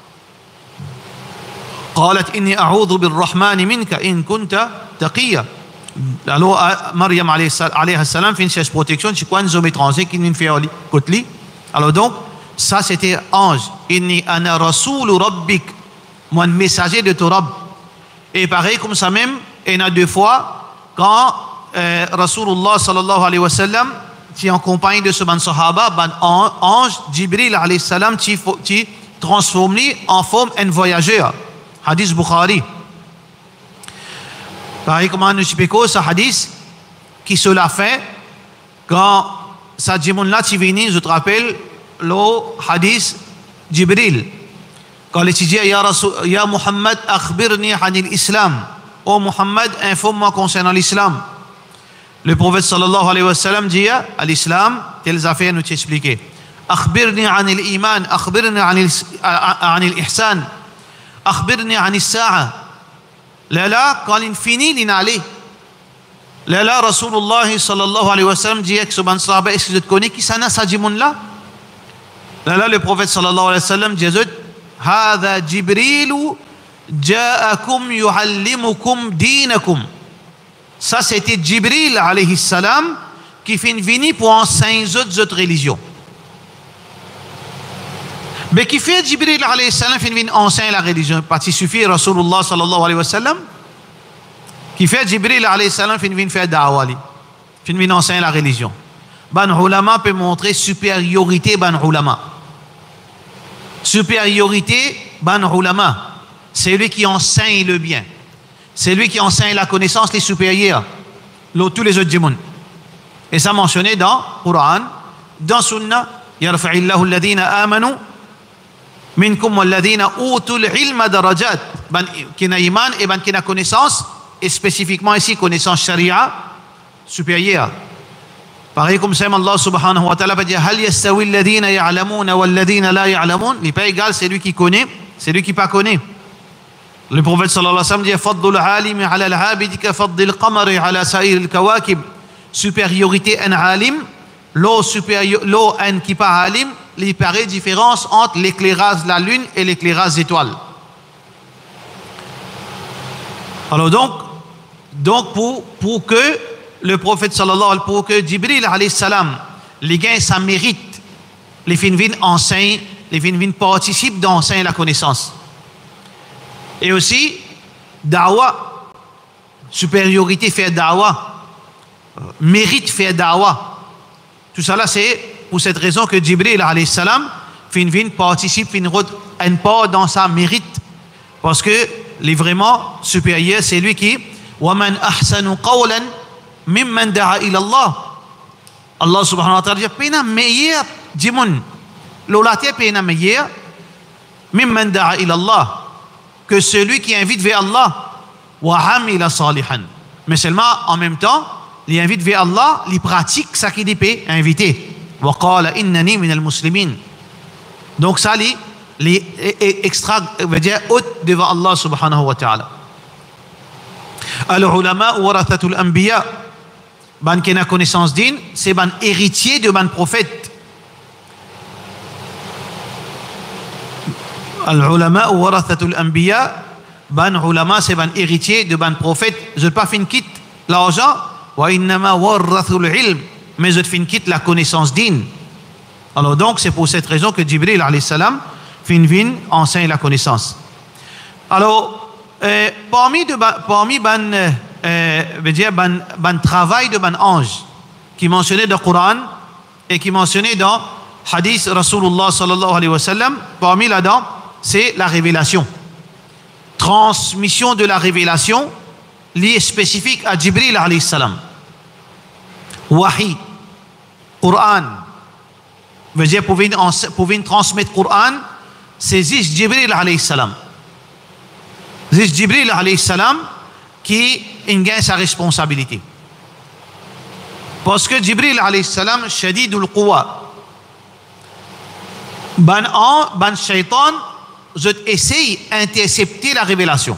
Speaker 1: قالت إني أعوذ بالرحمن منك إن كنت تقيا. Alors Maryam alayhi salam fin cherche protection chez quoi un homme étranger qui ne fait côté. Alors donc ça c'était ange. Inni ana rasoul rabbik, moi un messager de ton Rabb. Et pareil comme ça même, et il y a deux fois quand euh, Rasulullah sallallahu alayhi wa sallam qui est en compagnie de ce ban sahaba, ban ange, Jibril alayhi salam, qui est transformé en forme d'un voyageur. Hadith Bukhari. Pareil comment nous expliquons ce hadith qui se l'a fait quand ça Jimoun là tu venu, je te rappelle le hadith Jibril. Quand il dit ya Rasul, ya Muhammad, akhbirni anil Islam. Oh Muhammad, informe-moi concernant l'islam. Le prophète sallallahu alayhi wa sallam dit à l'islam, telles affaires nous t'expliquer. Akhbirni anil iman, akhbirni anil, anil ihsan, akhbirni anil sa'a. Là, là, quand il finit, il est allé. Là, là, Rasulullah sallallahu alayhi wa sallam dit que ce ban sahaba, est-ce que je te connais qui s'en a sa jimoun là? Là, là, le prophète sallallahu alayhi wa sallam dit هذا جبريل جاءكم يعلمكم دينكم. Ça c'était Jibril alayhi salam qui fait venir pour enseigner aux autres religions. Mais qui fait Jibril alayhi salam fait venir enseigner la religion? Parce qu'il suffit Rasulullah sallallahu alayhi wa sallam qui fait Jibril alayhi salam fait venir faire da'wa li, fait venir enseigner la religion. Ban ulama peut montrer supériorité ban ulama. Supériorité ban ulama, c'est lui qui enseigne le bien, c'est lui qui enseigne la connaissance les supérieurs, tous les autres djimoun. Et ça mentionné dans Coran, dans Sunna, yarfa'illahu alladhina amanu minkum walladhina utul ilma darajat, ban kina iman et ban kina connaissance, et spécifiquement ici connaissance sharia supérieure. Pareil comme ça, Allah subhanahu wa ta'ala dit hal yastawi alladhina ya'lamuna walladhina la ya'lamun. Il n'est pas égal, c'est lui qui connaît, c'est lui qui pas connaît. Le prophète sallallahu alayhi wa sallam dit faddul alimi ala al-abidi ka faddil qamari ala sa'ir al-kawakib. Supériorité en alim, l'eau supérieur, l'eau en qui pas alim, il paraît différence entre l'éclairage de la lune et l'éclairage des étoiles. Alors donc, donc pour, pour que le prophète sallallahu alayhi wa sallam, pour que Jibril alayhi salam, les gains, ça mérite, les finvins enseignent, les finvins participent d'enseigner la connaissance. Et aussi, da'wa, supériorité faire da'wa, mérite faire da'wa. Tout ça là, c'est pour cette raison que Jibril alayhi salam, finvin participe, finvin un pas dans sa mérite. Parce que les vraiment supérieurs, c'est lui qui, وَمَنْ أَحْسَنُ قَوْلًا mimman da'a ila Allah. Allah subhanahu wa ta'ala dit pena meilleur dimoun l'olaté pena meilleur mimman da'a ila Allah que celui qui invite vers Allah wa amila salihan. Mais seulement en même temps il invite vers Allah, il pratique ça qu'il dit inviter. Wa qala innani min al-muslimin. Donc ça li les extra veut dire haute devant Allah subhanahu wa ta'ala. Al-ulama warathatul anbiya. Ban qui n'a connaissance d'une, c'est ban héritier de ban prophète. Al-ulama warathatul anbiya, ban ulama c'est ban héritier de ban prophète. Je ne pas fin quitte l'argent, wa innama warathul ilm, mais je fin quitte la connaissance d'une. Alors donc c'est pour cette raison que Jibril alayhi salam fin vin enseigne la connaissance. Alors euh, parmi de parmi ban Euh, veut dire ban, ban travail de ban ange qui mentionné dans le Coran et qui mentionné dans hadith Rasulullah sallallahu alayhi wa sallam, parmi là-dedans c'est la révélation, transmission de la révélation liée spécifique à Jibril alayhi salam. Wahi, Coran veut dire pour venir, pour venir transmettre Coran, c'est juste Jibril alayhi salam, juste Jibril alayhi salam qui gagne sa responsabilité. Parce que Jibril alayhi salam, shadidul quwa. Ban an, ban shaitan, je essaye d'intercepter la révélation.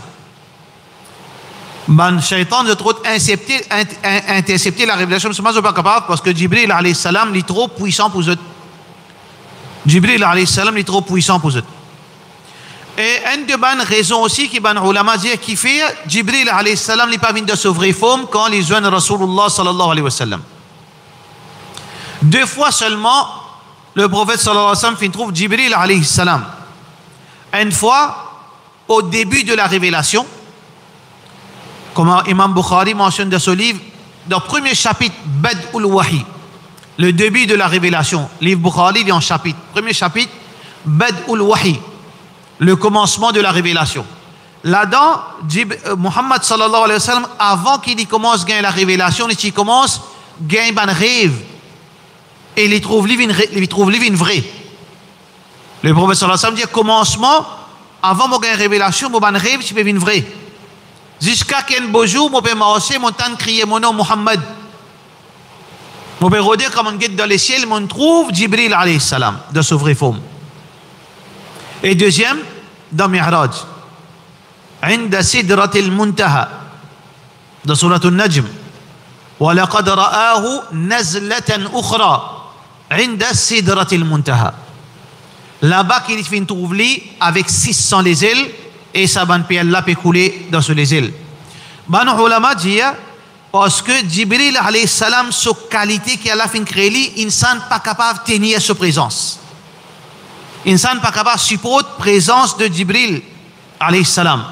Speaker 1: Ban shaitan, je trouve intercepter, intercepter la révélation. Mais moi, je ne suis pas capable parce que Jibril alayhi salam, il est trop puissant pour eux. Jibril alayhi salam, il est trop puissant pour eux. Et une de bonnes raisons aussi qui ban ulama dire qui fait Jibril alayhi salam n'est pas venu de sa vraie forme quand les jeunes Rasulullah sallallahu alayhi wa sallam. Deux fois seulement le prophète sallallahu alayhi wa sallam fin trouve Jibril alayhi salam. Une fois au début de la révélation Comme Imam Bukhari mentionne dans ce livre, dans le premier chapitre, Bad'ul Wahi, le début de la révélation. Livre Bukhari, il est en chapitre. Premier chapitre, Bad'ul Wahi, le commencement de la révélation. Là-dedans, Muhammad sallallahu alayhi wa sallam, avant qu'il y commence à gagner la révélation, il commence à gagner un rêve. Et il trouve il trouve une vraie. Le prophète sallallahu alayhi wa sallam dit, commencement, avant de gagner la révélation, je vais rêve, je vais une vraie. Jusqu'à qu'un beau jour, je vais marcher, je vais crier mon nom, Muhammad. Je vais redire comme on guette dans les ciels, on trouve Jibril alayhi salam, de ce vrai forme. Et deuxième, dans Mi'raj. عند سدرة المنتهى ده سورة النجم ولقد رآه نزلة أخرى عند سدرة المنتهى là-bas qu'il fait une trouvelie avec six cents les ailes et sa bonne pierre là peut couler dans ce les ailes. Ban ulama dit parce que Jibril alayhi salam sa qualité qui Allah fin créer lui insan pas capable de tenir sa présence. Insan pas capable de supporter présence de Jibril alayhi salam.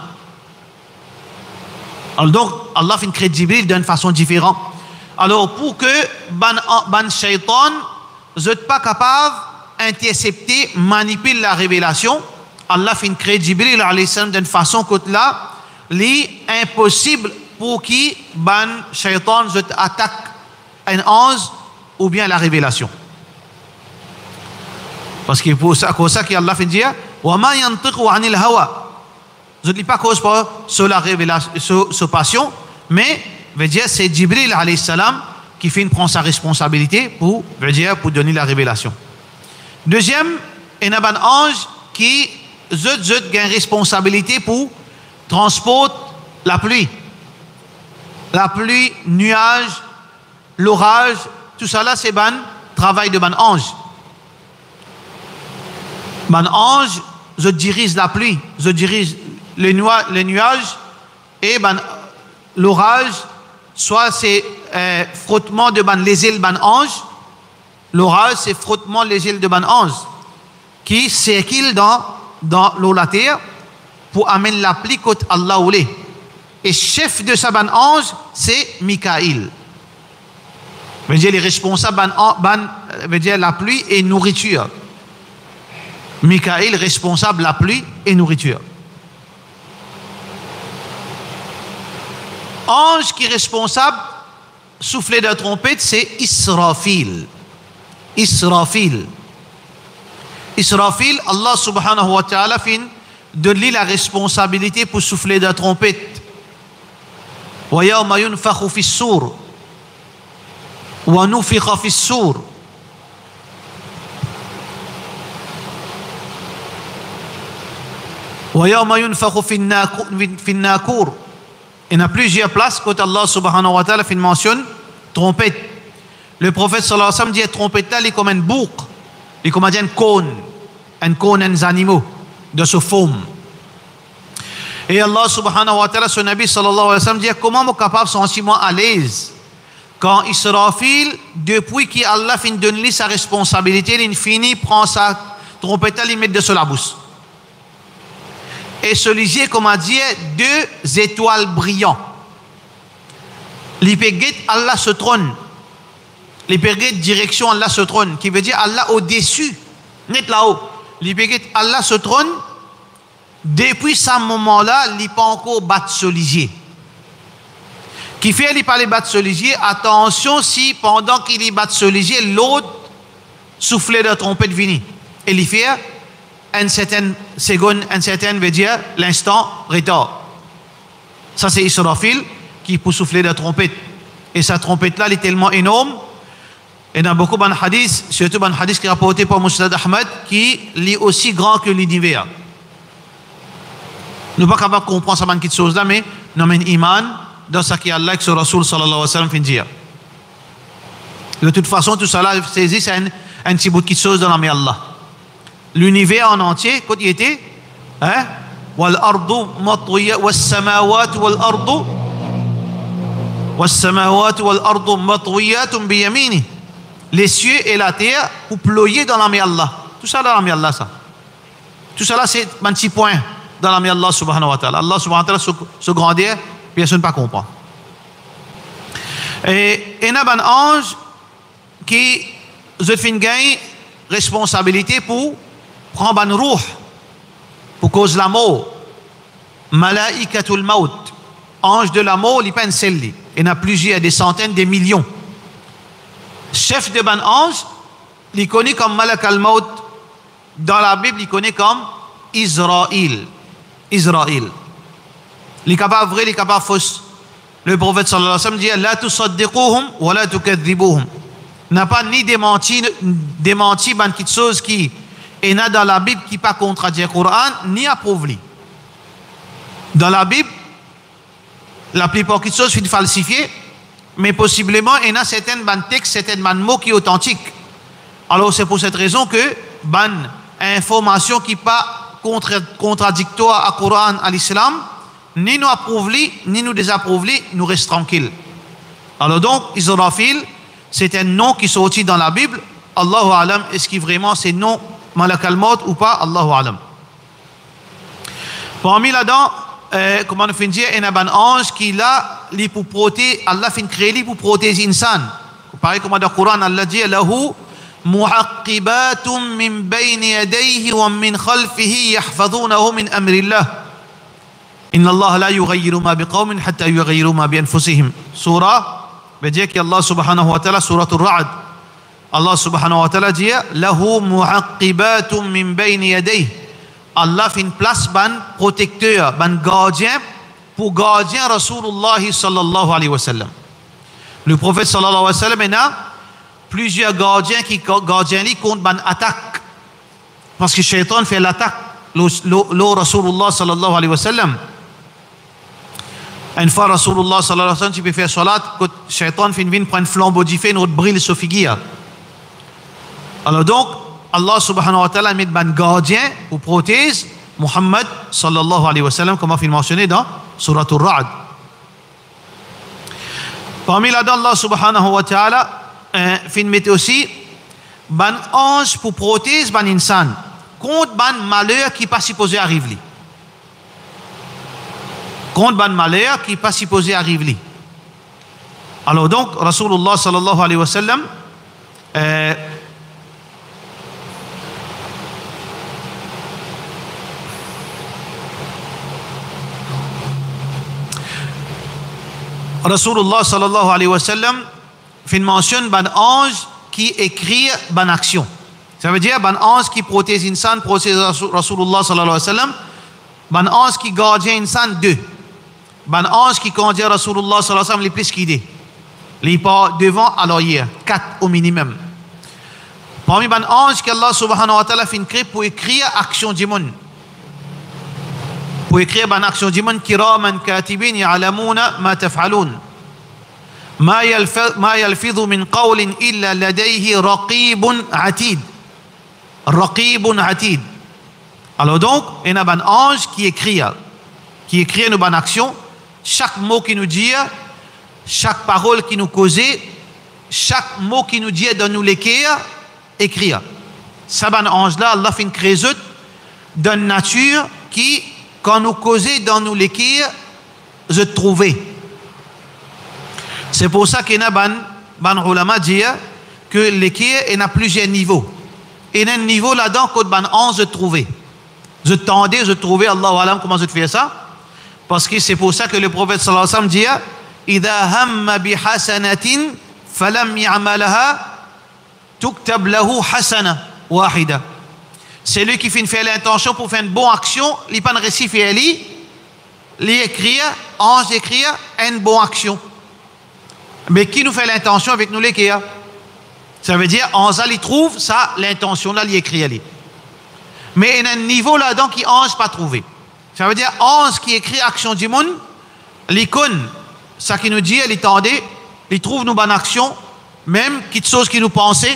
Speaker 1: Alors donc, Allah fait créer Jibril d'une façon différente. Alors, pour que ban, ban shaitan ne soit pas capable d'intercepter, manipuler la révélation, Allah fait créer Jibril d'une façon que là, c'est impossible pour qui ban shaitan attaque un ange ou bien la révélation. Parce que pour ça, pour ça qu'Allah fait dire, wa ma yantiqu anil hawa. Je ne dis pas cause pour sur la révélation, sur, sur passion, mais veut dire c'est Jibril alayhi salam qui fait prend sa responsabilité pour veut dire pour donner la révélation. Deuxième, il y a un ange qui zut zut gagne responsabilité pour transporter la pluie, la pluie, nuage, l'orage, tout ça là c'est ban travail de ban ange. Ban ange, je dirige la pluie, je dirige les, nuages, les nuages et ben, l'orage, soit c'est euh, frottement de ben, les ailes ban ange, l'orage c'est frottement les ailes de ban ange qui circulent dans, dans l'eau la terre pour amener la pluie côté Allah ou les. Et chef de sa ban ange c'est Mikaïl. Veut dire les responsables ban, ban, veut dire la pluie et nourriture. Mikaïl responsable de la pluie et nourriture. Ange qui est responsable, souffler de la trompette, c'est Israfil. Israfil. Israfil, Allah subhanahu wa ta'ala fin de lui la responsabilité pour souffler de la trompette. Wa yawma yunfakhu fi s-sur wa nufikha fi s-sur. Wa yawma yunfakhu fi n-nakur. Il y a plusieurs places quand Allah subhanahu wa ta'ala mentionne trompette. Le prophète sallallahu alayhi wa sallam dit trompette là, il est comme un bouc, il est comme un cône, un cône des animaux de ce forme. Et Allah subhanahu wa ta'ala, son Nabi sallallahu alayhi wa sallam dit comment est capable de se sentir à l'aise quand Israfil, depuis qu'Allah fin donne lui sa responsabilité, il finit, prend sa trompette là, il met de sur la bouche. Et celui-ci, comme on dit, deux étoiles brillantes. L'hyperguette, Allah se trône. L'hyperguette, direction, Allah se trône. Qui veut dire Allah au-dessus, net là-haut. L'hyperguette, Allah se trône. Depuis ce moment-là, il n'est pas encore battu celui-ci. Qui fait, il parle battu celui-ci. Attention, si pendant qu'il y bat celui-ci, l'autre soufflet de trompette vini. Et il fait une certaine seconde, une certaine veut dire l'instant retard. Ça c'est Israfil qui peut souffler de la trompette. Et sa trompette là elle est tellement énorme. Et dans beaucoup de hadiths, surtout dans hadith qui est rapporté par Musnad Ahmad, qui est aussi grand que l'univers. Nous ne sommes pas capables de comprendre cette chose là, mais nous avons un iman dans ce qui est Allah et ce Rasul sallallahu alayhi wa sallam fin dire. De toute façon, tout ça là, c'est un, un petit bout de chose dans la main Allah. L'univers en entier, quand il était, hein, wal ardu matwiya was samawati wal ardu was samawati wal ardu matwiyatun bi yamini. Les cieux et la terre pour ployer dans la main Allah. Tout ça dans la main Allah ça. Tout ça là c'est un petit point dans la main Allah subhanahu wa ta'ala. Allah subhanahu wa ta'ala se grandeur, puis personne ne comprend. Et il y a un ange qui a une responsabilité pour prendre un ruh, pour cause la mort. Malaikatul maut, ange de la mort, il n'y a pas une seule. Il y en a plusieurs, des centaines, des millions. Chef de ban ange, il est connu comme Malak al-Maut. Dans la Bible, il est connu comme Israël. Israël. Il est capable vrai, il est capable faux. Le prophète sallallahu alayhi wa sallam dit La tusaddiquhum wa la tukadhibuhum. N'a pas ni démenti, démenti ban quelque chose qui est dans la Bible qui pas contredit le Coran, ni approuvé. Dans la Bible, la plupart des choses sont falsifiées, mais possiblement, il y a certains textes, certains mots qui sont authentiques. Alors, c'est pour cette raison que, ban information qui n'est pas contre, contradictoire à Coran, à l'islam, ni nous approuve, ni nous désapprouve, nous reste tranquilles. Alors donc, Israfil, c'est un nom qui est sorti dans la Bible. Allahu alam, est-ce qu'il vraiment c'est nom Malak al-Maut ou pas? Allahu alam. Parmi là-dedans, Euh, comment on fait dire, il y a un ange qui là, li pour protéger, Allah fin créer li pour protéger l'insan. Pareil comme dans le Coran, Allah dit, lahu mu'aqqibatun min bayni yadayhi wa min khalfihi yahfazunahu min amrillah. Inna Allah la yughayyiru ma biqawmin hatta yughayyiru ma bi anfusihim. Surah, veut dire qu'Allah subhanahu wa ta'ala, surah al-Ra'd. Allah subhanahu wa ta'ala dit, lahu mu'aqqibatun min bayni yadayhi. Allah fait une place ban protecteur, ban gardien pour gardien Rasulullah sallallahu alayhi wa sallam. Le prophète sallallahu alayhi wa sallam, il y a plusieurs gardiens qui gardiens li contre ban attaque. Parce que Shaitan fait l'attaque, le Rasulullah sallallahu alayhi wa sallam. Une fois Rasulullah sallallahu alayhi wa sallam, tu peux faire salat, quand Shaitan fait une vine, prend une flambeau d'ifé, une brille sur figure. Alors donc, Allah subhanahu wa ta'ala met un gardien pour protéger Muhammad sallallahu alayhi wa sallam, comme on a mentionné dans Surah Al-Ra'd. Parmi là-dedans, Allah subhanahu wa ta'ala euh, fait mettre aussi un ange pour protéger un insan contre un malheur qui n'est pas supposé arriver. Contre un malheur qui n'est pas supposé arriver. Alors donc, Rasulullah sallallahu alayhi wa sallam, euh, Rasulullah sallallahu alayhi wa sallam fait mention d'un ange qui écrit une action. Ça veut dire un ange qui protège l'insan, protège Rasulullah sallallahu alayhi wa sallam, un ange qui garde l'insan deux. Un ange qui conduit Rasulullah sallallahu alayhi wa sallam les plus qu'idées. Il part devant à l'arrière, quatre au minimum. Parmi un ange qu'Allah subhanahu wa ta'ala fait créer pour écrire action du monde. Pour écrire une action du monde, kiraman katibin ya'lamuna ma taf'alun. Ma yalfidhu min qawlin illa ladayhi raqibun atid. Raqibun atid. Alors donc, il y a un ange qui écrit, qui écrit une bonne action. Chaque mot qui nous dit, chaque parole qui nous cause, chaque mot qui nous dit dans nous l'écrire, écrire. Ça, un ange-là, Allah fait une création d'une nature qui quand nous causons dans nous l'écrire, je trouver. C'est pour ça qu'il y a ban, ban ulama dit que l'écrire, il y a plusieurs niveaux. Il y a un niveau là-dedans que ban ange je trouver. Je tendais, je trouvais, Allahu alam, comment je fais ça? Parce que c'est pour ça que le prophète sallallahu alayhi wa sallam dit إِذَا هَمَّ بِحَسَنَةٍ فَلَمْ يَعْمَلَهَا تُكْتَبْ لَهُ حَسَنَةً وَاحِدَةً. C'est lui qui fait une fait l'intention pour faire une bonne action, il n'y a pas de récit fait lui, il écrit, ange écrit une bonne action. Mais qui nous fait l'intention avec nous l'écrire? Ça veut dire, ange il trouve ça, l'intention là, il écrit lui. Mais il y a un niveau là-dedans qui ange pas trouvé. Ça veut dire, ange qui écrit action du monde, l'icône, ça qui nous dit, il tendait, il trouve nous bonne action, même quelque chose qui nous pensait,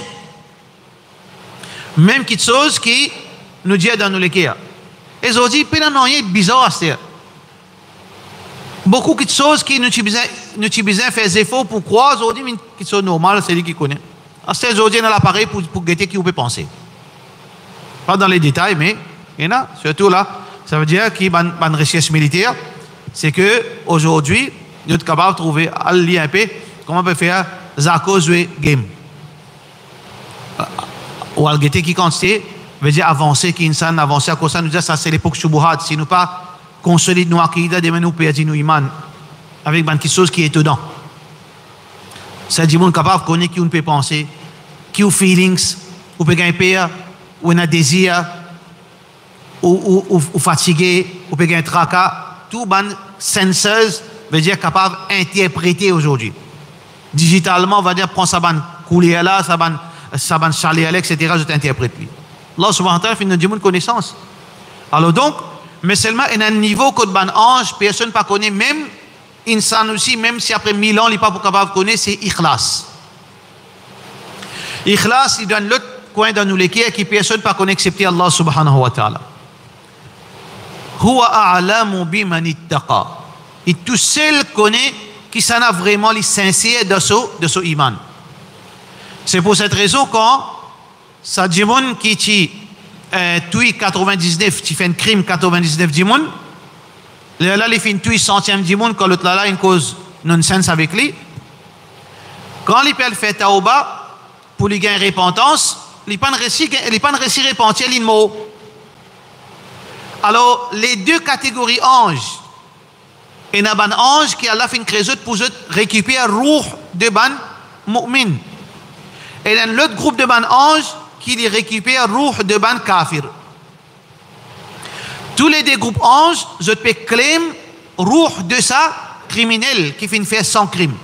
Speaker 1: même quelque chose qui nous dit dans nous l'écrire. Et ils ont dit, il y a rien de bizarre à faire. Beaucoup de choses qui nous utilisent faire des efforts pour croire, ils ont dit, mais quelque chose normal, c'est lui qui connaît. C'est ils ont dit dans l'appareil pour, pour guetter qui vous peut penser. Pas dans les détails, mais il y en a, surtout là, ça veut dire qu'il y a une recherche militaire c'est que aujourd'hui, nous sommes capables de trouver à lire un peu comment on peut faire Zako jouer game. Ou al gete qui quantité veut dire avancer, qui insan avancer à cause ça nous dit ça c'est l'époque shubuhat. Si nous pas consolide nos akida, demain nous perdons nos iman avec quelque chose qui est dedans. C'est du monde capable de connaître qui on peut penser, qui ou feelings, ou peut gagner peur, ou un désir, ou, ou, ou, ou fatigué, ou peut gagner tracas. Tout ban sensors veut dire capable d'interpréter aujourd'hui. Digitalement, on va dire prends ça ban couler là, ça ban ça ban chaler là, et cetera. Je t'interprète lui. Allah subhanahu wa ta'ala fait nous dire une connaissance. Alors donc, mais seulement il y a un niveau que ban ange, personne pas connaît même. Insan aussi, même si après mille ans, il n'est pas capable de connaître, c'est ikhlas. Ikhlas, il donne l'autre coin dans nous l'équerre qui personne pas connaît excepté Allah subhanahu wa ta'ala. Huwa a'lamu biman ittaqa. Et tout seul connaît qui s'en a vraiment les sincères de son, de son iman. C'est pour cette raison quand ça dit moun qui tue euh, quatre-vingt-dix-neuf, qui fait un crime quatre-vingt-dix-neuf du monde, là, il fait une tuile centième du monde, quand l'autre là, il cause nonsense avec lui. Quand il peut faire taouba, pour lui gagner repentance, il n'est pas réussi à repentir les mots. Alors, les deux catégories anges, il y a un ange qui a fait une création pour récupérer le roux de ban mu'min. Et il y a l'autre groupe de ban anges qui récupère le roux de ban kafir. Tous les deux groupes anges, je peux claim roux de ça criminel qui fait faire sans crime.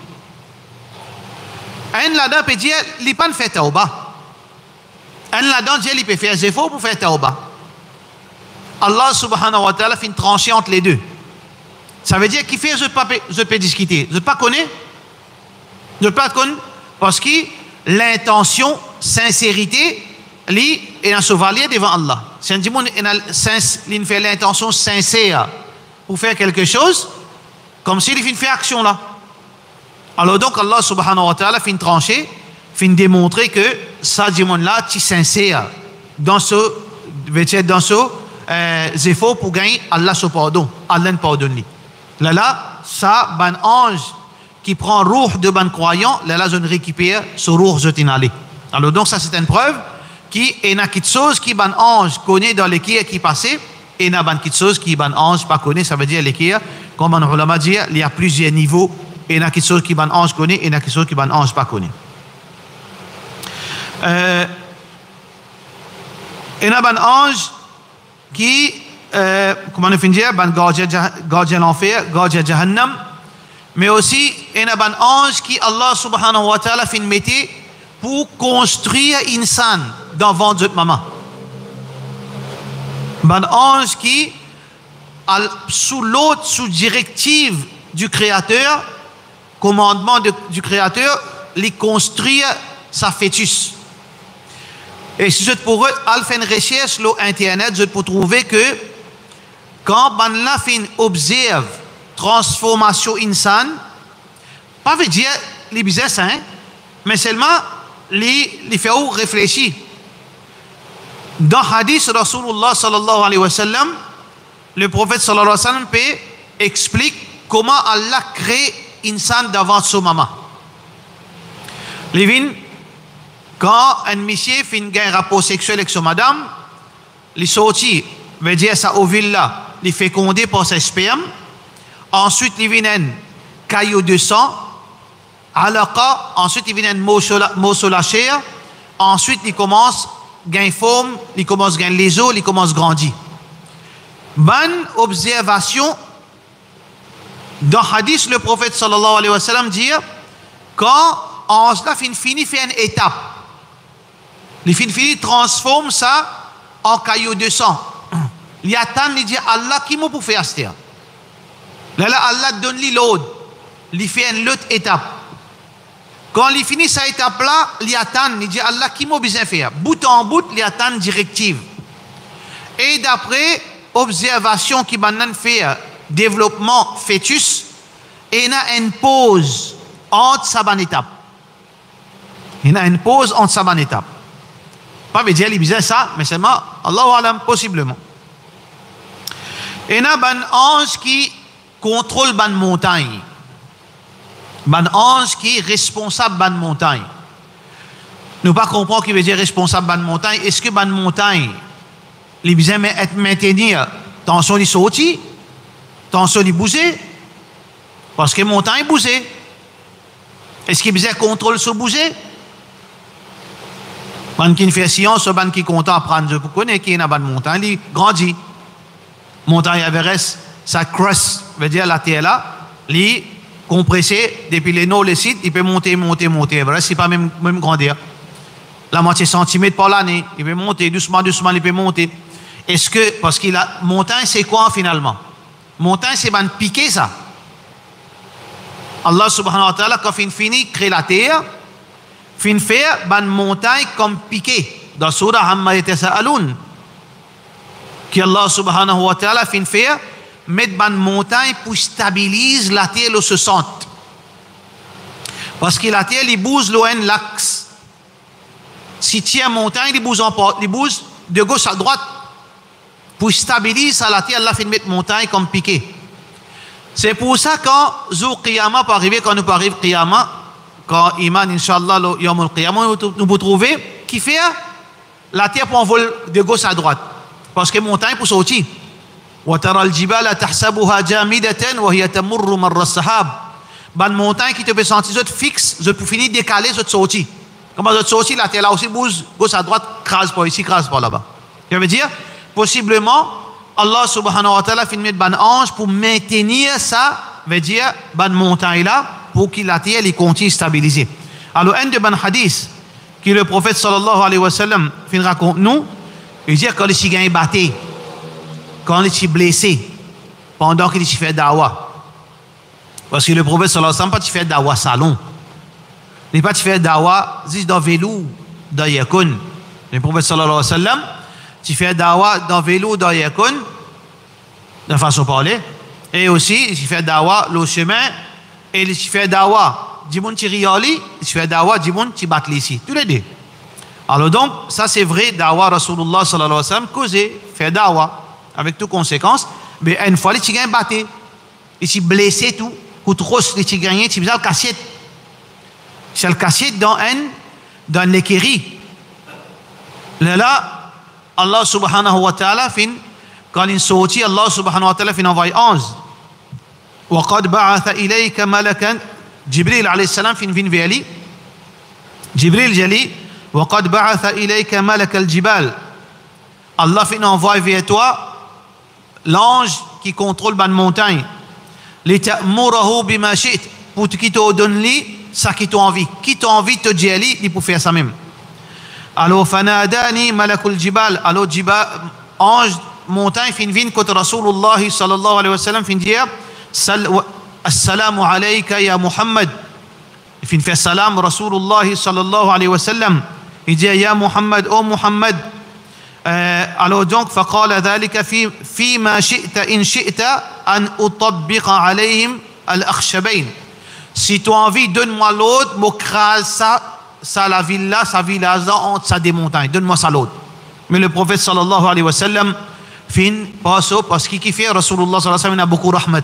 Speaker 1: Un là-dedans peut dire, il n'a pas fait tauba. Un là-dedans dit, il peut faire des efforts pour faire tauba. Allah subhanahu wa ta'ala fait une tranchée entre les deux. Ça veut dire qu'il fait, je peux, je peux discuter. Je ne pas connaître. Je ne pas connaître parce que l'intention, sincérité, lui, est un chevalier devant Allah. Si un monde il fait l'intention sincère pour faire quelque chose, comme s'il fait action là. Alors donc Allah subhanahu wa ta'ala fait une tranchée, fait démontrer que ça du monde là, tu es sincère dans ce, dans ce euh, efforts pour gagner Allah ce pardon, Allah pardonne. Là là, ça, ban ange qui prend roux de ban croyant, là là, je ne récupère ce roux je t'inhalé. Alors donc ça c'est une preuve qui est une quelque chose qui ban ange connaît dans l'équerre qui passait et il y a quelque chose qui ban ange pas connaît, ça veut dire l'équerre, comme on ulama dit, il y a plusieurs niveaux et il y a quelque chose qui ban ange connaît et il y a quelque chose qui ban ange pas connaît. Euh, il y a ban ange qui, euh, comment on finit dire, ban gardien l'enfer, gardien jahannam, mais aussi il y a ban ange qui Allah subhanahu wa ta'ala fin mettre pour construire insan dans ventre de maman. Un ange qui, sous l'autre, sous directive du Créateur, commandement de, du Créateur, les construire sa fœtus. Et si je pour eux, al fait une recherche sur Internet, je peux trouver que quand ban la fin observe transformation insan, pas veut dire les business, hein, mais seulement les, les faire réfléchir. Dans hadith Rasulullah sallallahu alayhi wa sallam, le prophète sallallahu alayhi wa sallam explique comment Allah crée insan devant son maman. Livin, quand un monsieur fait un rapport sexuel avec son madame, il sortit, veut dire sa ovule là, il fécondé par ses sperme, ensuite il vient un caillot de sang, alaqa, ensuite il vient un morceau de la chair, ensuite il commence gain forme, il commence gain les os, il commence grandir. Bonne observation dans hadith le prophète sallallahu alayhi wa sallam dit quand en cela fin fini fait une étape, il fin fini transforme ça en caillou de sang. Il attend, il dit Allah qui m'a pour faire ça. Là là Allah donne lui l'autre, il fait une autre étape. Quand il finit cette étape-là, il attend, il dit Allah qui m'a besoin faire. Bout en bout, il attend directive. Et d'après observation qui m'a fait développement fœtus, il y a une pause entre sa bonne étape. Il y a une pause entre sa bonne étape. Pas veut dire qu'il besoin ça, mais seulement Allahu alam possiblement. Il y a un ange qui contrôle ban montagne. Ban ange qui est responsable ban montagne. Nous pas comprendre qui veut dire responsable ban montagne. Est-ce que ban montagne, les besoin être maintenir tension de sortie, tension de bouger, parce que montagne bouger. Est-ce qu'il besoin contrôle sur bouger? Ban qui fait science, ban qui content apprendre, vous connaissez qui est dans ban montagne, il grandit. Montagne Everest, ça crust, veut dire la terre là, il compressé depuis les nord, les sites, il peut monter, monter, monter. Everest, c'est pas même même grandir. La moitié centimètre par l'année, il peut monter doucement, doucement, il peut monter. Est-ce que, parce qu'il a, montagne c'est quoi finalement? Montagne c'est ban piqué ça. Allah subhanahu wa ta'ala, quand il finit crée la terre, fin faire ban montagne comme piqué. Dans surah Amma yatasa'alun, qui Allah subhanahu wa ta'ala fin faire mettre ban montagne pour stabiliser la terre où se sent. Parce que la terre, il bouge loin l'axe. Si tu as montagne, il bouge en porte, il bouge de gauche à droite. Pour stabiliser la terre, Allah fait mettre montagne comme piqué. C'est pour ça quand Zour Qiyamah peut arriver, quand nous peut arriver Qiyamah, quand Iman, Inch'Allah, le Yom al-Qiyamah, nous pouvons trouver qui fait la terre pour envoler de gauche à droite. Parce que montagne pour sortir. وَتَرَى الْجِبَالَ تَحْسَبُهَا جَامِدَةً وَهِيَ تَمُرُّ مَرَّ السَّحَابِ. Ban montagne qui te peut sentir autres fixe, je peux finir décaler, je te sortir. Comment je te sortir, la terre là aussi bouge, gauche à droite, crase par ici, crase par là-bas. Ça veut dire, possiblement, Allah subhanahu wa ta'ala finit ban ange pour maintenir ça, veut dire, ban montagne là, pour que la terre, il continue stabiliser. Alors, un de ban hadith, que le prophète sallallahu alayhi wa sallam, fin raconte nous, il dit quand les chiens battent, quand il est blessé, pendant qu'il fait dawa. Parce que le prophète sallallahu alayhi wa sallam, pas fait dawa salon. Il n'est pas fait dawa, juste dans vélo, dans yakun. Le prophète sallallahu alayhi wa sallam, tu fais dawa dans vélo, dans yakun, de façon de parler. Et aussi, il fait dawa le chemin, et il fait dawa, du monde qui riali, il fait dawa, du monde qui bat ici. Tous les deux. Alors donc, ça c'est vrai, dawa Rasulullah sallallahu alayhi wa sallam, causé, fait dawa, avec toutes conséquences, mais une fois, les tigres battent, ils sont blessés, tout, coup trop, les tigres gagnent, ils ont le cassiette. C'est le cassiette dans un, dans l'équerrie. Là, Allah subhanahu wa ta'ala, fin, quand il sortit, Allah subhanahu wa ta'ala, fin envoie onze. وقد بعث إليك ملكا جبريل عليه السلام fin vin vers جبريل جلي وقد بعث إليك ملك الجبال. Allah fin envoie vers toi l'ange qui contrôle ban montagne. لتأمره بما شئت, pour qui te donne lui ça qui t'a envie. Qui t'a envie te dire lui, il peut faire ça même. Alors fanadani malakul jibal, alors jibal ange montagne fin vin contre Rasulullah sallallahu alayhi wa sallam fin dire assalamu alayka ya Muhammad. Fin fait salam Rasulullah sallallahu alayhi wa sallam. Il dit ya Muhammad, oh Muhammad. Euh, alors donc فقال ذلك في فيما شئت إن شئت أن أطبق عليهم الأخشبين. Si tu as envie, donne-moi l'autre, m'ocrase ça, ça la ville là, sa village là, entre ça des montagnes, donne-moi ça l'autre. Mais le prophète sallallahu alayhi wa sallam fin passe parce qu'il fait Rasulullah sallallahu alayhi wa sallam, il a beaucoup rahmat.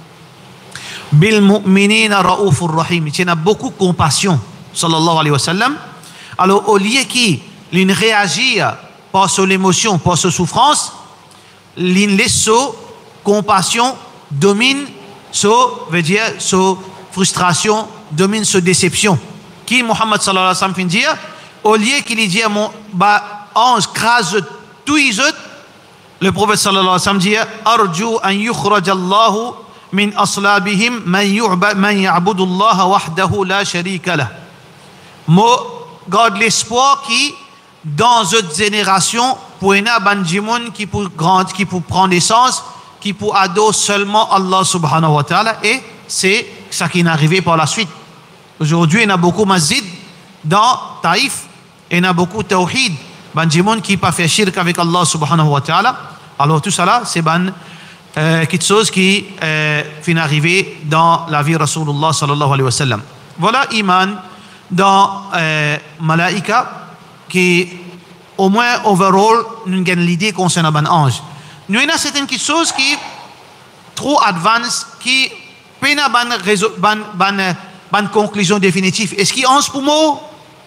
Speaker 1: Bil mu'minina ra'ufur rahim, il a beaucoup compassion sallallahu alayhi wa sallam. Alors au lieu qu'il réagit par sur l'émotion, par sur souffrance, l'in laisse compassion domine sur, veut dire, sur frustration, domine sur déception. Qui Muhammad sallallahu alayhi wa sallam fin dire, au lieu qu'il dit, mon, bah, ange, crase tout les autres, le prophète sallallahu alayhi wa sallam dit, arju an yukhraj Allahu min aslabihim man yu'bad man ya'budu Allah wahdahu la sharika lah. Mo garde l'espoir qui dans cette génération, pour une abandimon qui pour grande, qui pour prendre naissance, qui pour adorer seulement Allah subhanahu wa ta'ala, et c'est ça qui est arrivé par la suite. Aujourd'hui, il y a beaucoup de masjid dans Taïf, et il y a beaucoup de tawhid, bandimon qui pas fait shirk avec Allah subhanahu wa ta'ala. Alors tout ça là, c'est ban, euh, quelque chose qui euh, finit arrivé dans la vie Rasulullah sallallahu alayhi wa sallam. Voilà iman dans euh, Malaika, qui au moins overall nous avons l'idée concernant un ange. Nous avons certaines choses qui trop advanced qui peine à ban ban ban ban conclusion définitive. Est-ce qu'il onze pour mot?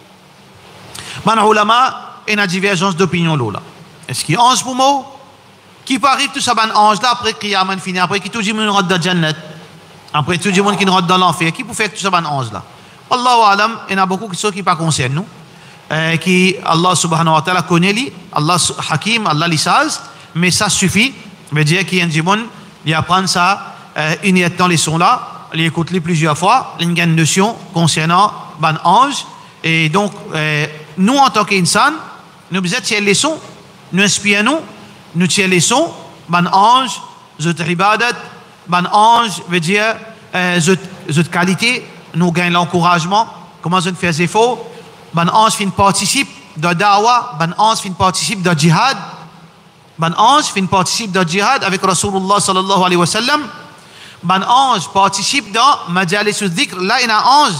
Speaker 1: Ban ulama et une divergence d'opinion là. Est-ce qu'il onze pour mot? Qui peut arriver tout ça ban ange là après Qiyamah fini après qui tout le monde rentre dans Jannat. Après tout le monde qui rentre dans l'enfer. Qui peut faire tout ça ban ange là? Allahu alam, il y en a beaucoup qui sont qui pas concernent nous. Euh, qui Allah subhanahu wa ta'ala connaît lui, Allah Hakim, Allah lisaz, mais ça suffit. Veut dire qu'il y a un monde, il apprend ça, euh, une y dans les sons là, il écoute les plusieurs fois, il y a une notion concernant ban ange. Et donc, euh, nous en tant qu'insan, nous besoin de les sons, nous inspirons nous, nous tirons les sons, ban ange, zot ibadat, ban ange veut dire euh, zot, zot qualité, nous gagnons l'encouragement, comment on fait des efforts. Ban ange fin participe de dawa, ban ange fin participe de jihad, ban ange fin participe de jihad avec Rasulullah sallallahu alayhi wa sallam, ban ange participe dans majalis al-dhikr, là il y a ange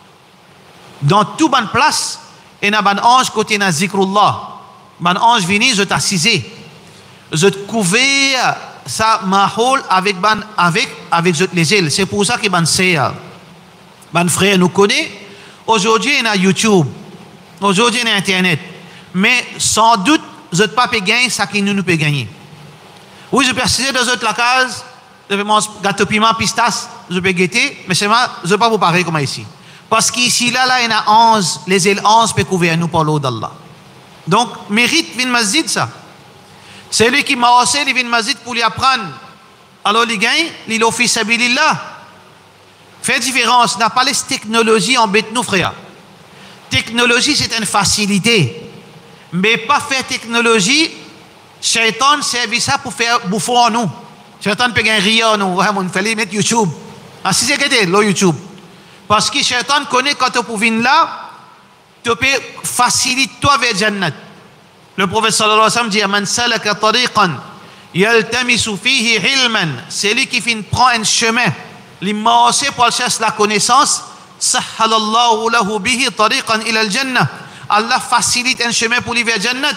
Speaker 1: dans tout ban place, il y a ban ange côté na zikrullah, ban ange vini je t'assisé, je te couvert ça mahol avec ban avec avec les ailes, c'est pour ça que ban c'est ban frère nous connaît. Aujourd'hui, il y a YouTube. Aujourd'hui, il y a Internet. Mais sans doute, vous n'êtes pas pu gagner ça qui nous nous peut gagner. Oui, je peux assister dans la case, je peux manger gâteau piment, pistache, je peux guetter, mais c'est moi, je ne vais pas vous parler comme ici. Parce qu'ici, là, là, il y en a onze, les ailes onze peuvent couvrir nous par l'eau d'Allah. Donc, mérite vin masjid ça. C'est lui qui m'a osé, il vin masjid pour lui apprendre. Alors, il gagne, il office sabilillah. Fait différence, n'a pas les technologies en bête nous frère. Technologie c'est une facilité, mais pas faire technologie. Shaitan servi ça pour faire bouffer en nous. Shaitan peut gagner rire en nous. Ouais, mon fallait mettre YouTube. Ah si c'est que le YouTube. Parce que Shaitan connaît quand tu peux venir là, tu peux faciliter toi vers Jannat. Le prophète sallallahu alayhi wa sallam dit man salaka tariqan yaltamisu fihi ilman, c'est lui qui fin prend un chemin. L'immense pour chercher la connaissance, sahhalallahu lahu bihi tariqan ila al-jannah. Allah facilite un chemin pour lui vers Jannat.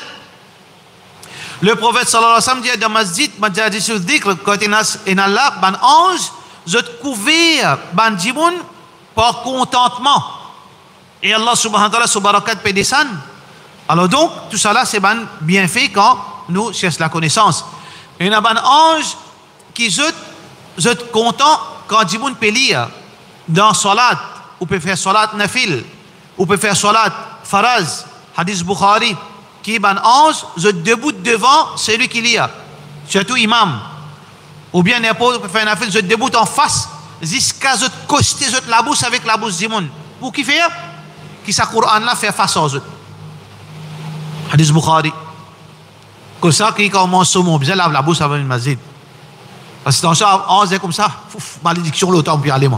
Speaker 1: Le prophète sallallahu alayhi wa sallam dit dans masjid, majalis al-dhikr, quand il a là, ban ange, je te couvert, ban djimoun, par contentement. Et Allah subhanahu wa ta'ala, sous barakat pédessan. Alors donc, tout ça là, c'est ban bien fait quand nous cherchons la connaissance. Et il y a ban ange qui je je te content quand Djiboun peut lire dans Salat, ou peut faire Salat Nafil, ou peut faire Salat Faraz, Hadith Bukhari, qui est ban ange, je debout devant celui qui lit, surtout imam, ou bien n'importe, peut faire Nafil, je debout en face, jusqu'à je coster la bouche avec la bouche Djiboun. Pour qui faire? Qui sa Coran là fait face aux autres. Hadith Bukhari. Comme ça, qui commence au mot, bien lave la bouche avant une masjid. Parce que dans ça, on est comme ça, fouf, malédiction, l'autre, on peut y aller, moi.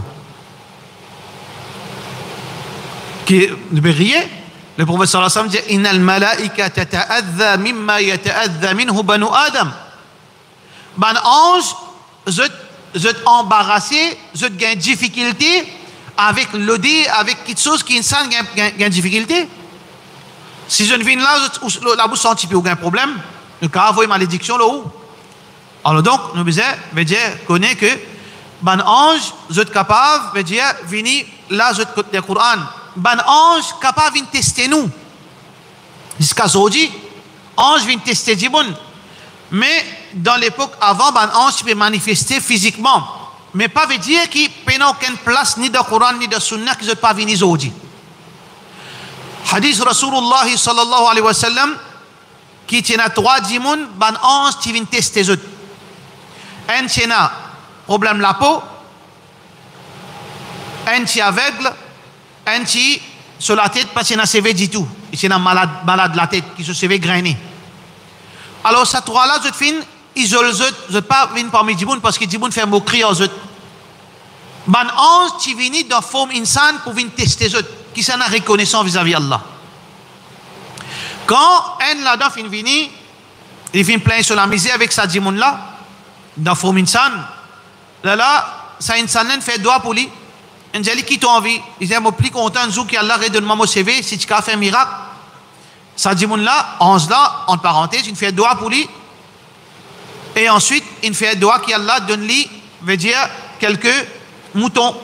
Speaker 1: Qui ne peut rien. Le prophète sallallahu alayhi wa sallam dit Inna al-malaika tata'adha mimma yata'adha minhu banu Adam. Ban ange, je je embarrassé, je gagne difficulté avec l'odé, avec quelque chose qui est gagne difficulté. Si je ne viens là, la bouche sent peu aucun problème, le cas envoie malédiction là-haut. Alors donc, nous besoin, veut dire, connaît que, ban ange, vous êtes capable, veut dire, venir là, vous êtes le Coran. Ban ange, capable de tester nous. Jusqu'à aujourd'hui, ange vient tester Djiboun. Mais, dans l'époque avant, ban ange peut manifester physiquement. Mais pas veut dire qu'il n'a aucune place, ni de Coran, ni de Sunnah, qu'ils ne pas venir aujourd'hui. Hadith Rasulullah sallallahu alayhi wa sallam, qui tient à trois Djimoun, ban ange, qui vient tester les autres. Un qui a problème la peau, un qui est aveugle, un qui sur la tête parce qu'il n'a pas du tout, il est malade, malade de la tête, qui se fait grainer. Alors ces trois-là, je fin, isole eux, je ne pas venir parmi Djiboun parce que Djiboun fait moquerie aux autres. Ban ange qui vient dans forme insan pour venir tester eux, qui s'en a reconnaissant vis-à-vis d'Allah. Quand un là-dedans fin vini, il vient plein sur la misère avec sa Djiboun là. Dans forme insan, là là, ça insan fait doigt pour lui. Il dit qui t'a envie, il dit moi plus content de qui Allah redonne-moi mon C V si tu as fait un miracle. Ça dit mon là, onze là, entre parenthèses, il fait doigt pour lui. Et ensuite, il fait doigt qui Allah donne lui, veut dire quelques moutons.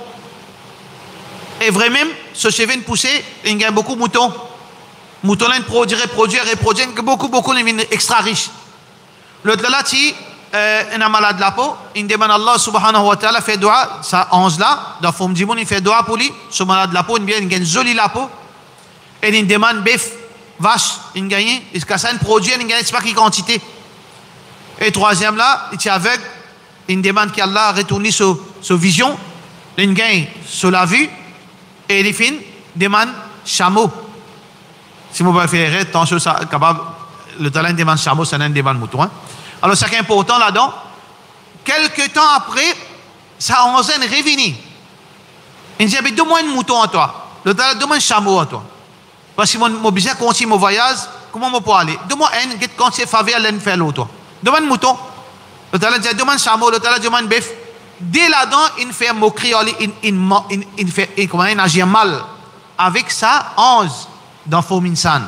Speaker 1: Et vraiment, ce cheveu poussé, il y a beaucoup de moutons. Moutons là, ils produisent, produisent, reproduisent, beaucoup, beaucoup, ils sont extra riches. L'autre là, si euh, il a malade de la peau, il demande à Allah subhanahu wa ta'ala, fait dua, ça onze là, dans forme du monde, il fait dua pour lui, ce malade de la peau, il a une jolie la peau, et il demande bœuf, vache, il gagne, il casse un produit, il gagne, c'est pas quelle quantité. Et troisième là, il est aveugle, il demande qu'Allah retourne sur, sur vision, il gagne sur la vue, et il fin, demande chameau. Si vous préférez, attention, ça, capable, le talent demande chameau, ça n'est demande mouton. Hein. Alors, ce qui est important là-dedans, quelques temps après, ça en est revenu. Il dit, mais donne-moi un mouton à toi. Le talent demande un chameau à toi. Parce que mon besoin continue mon voyage, comment je peux aller? Donne-moi un, qui quand c'est favé, elle fait l'autre. Donne-moi un mouton. Le talent dit, demande un chameau, le talent demande un bœuf. Dès là-dedans, il fait moquerie, il, il, il, il fait, il, comment, il agit mal. Avec ça, onze. Dans forme insane.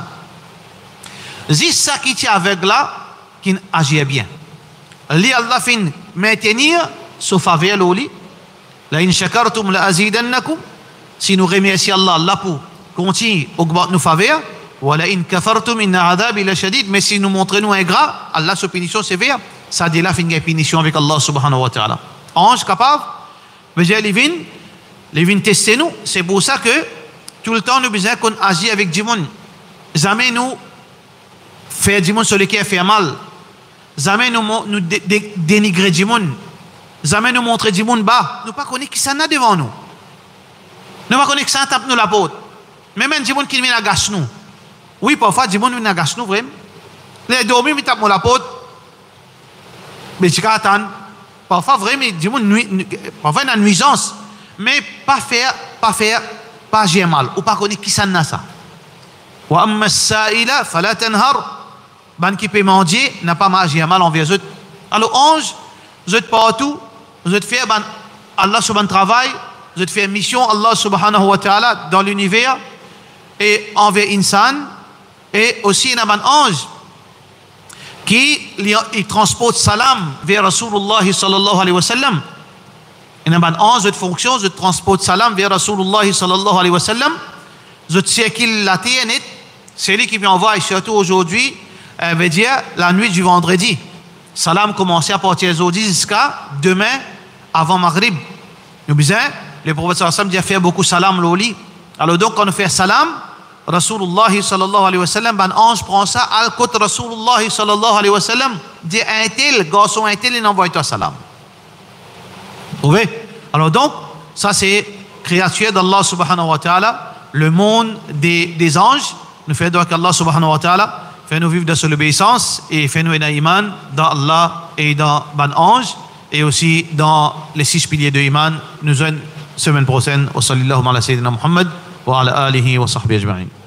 Speaker 1: C'est ça qui est aveugle là, qui agit bien. Li Allah fin maintenir ce faveur l'oli. La in shakartum la azidannakum. Si nous remercions Allah, Allah pour continuer augmenter nos faveurs. Wa la in kafartum inna adabi la shadid. Mais si nous montrons nous ingrat, Allah sa punition sévère. Ça dit là fin une punition avec Allah subhanahu wa ta'ala. Ange capable. Mais j'ai les vins, les vins tester nous. C'est pour ça que tout le temps, nous besoin qu'on agit avec du monde. Jamais nous faire du monde sur lequel fait mal. Jamais nous, nous dé, dé, dénigrer du monde. Jamais nous montrer du monde bas. Nous pas connaître qui ça n'a devant nous. Nous pas connaître qui ça tape nous la porte. Mais même du monde qui vient à gâcher nous. Oui, parfois du monde vient à gâcher nous vraiment. Les dormir, ils tapent nous la porte. Mais tu vas attendre. Parfois vraiment du monde nuit, parfois une nuisance. Mais pas faire, pas faire. Pas agir mal, ou pas connaître qui ça n'a ça. Wa amma as-sa'ila fala tanhar. Ban qui peut manger n'a pas agir mal envers eux. Alors ange, vous êtes partout, vous êtes fait ban Allah subhanahu travail, vous êtes fait mission Allah subhanahu wa ta'ala dans l'univers et envers insan et aussi un ban ange qui il transporte salam vers Rasulullah sallallahu alayhi wa sallam. Il y a un ange de fonction, je transporte salam vers Rasulullah sallallahu alayhi wa sallam. Je sais qu'il l'a tenu. C'est lui qui m'envoie, surtout aujourd'hui, euh, veut dire la nuit du vendredi. Salam commence à partir d'aujourd'hui jusqu'à demain avant Maghrib. Nous besoin, le prophète sallallahu alayhi wa sallam dit faire beaucoup salam l'oli. Alors donc, quand on fait salam, Rasulullah sallallahu alayhi wa sallam, un ange prend ça, al côté Rasulullah sallallahu alayhi wa sallam, dit un tel, garçon un tel, il envoie toi salam. Vous trouvez? Alors donc, ça c'est créature d'Allah subhanahu wa ta'ala, le monde des, des anges. Nous faisons donc Allah subhanahu wa ta'ala, fait-nous vivre dans l'obéissance et fait-nous un iman dans Allah et dans ban ange et aussi dans les six piliers de iman. Nous allons semaine prochaine. Wa sallallahu ala sayyidina Muhammad wa ala alihi wa sahbihi ajma'in.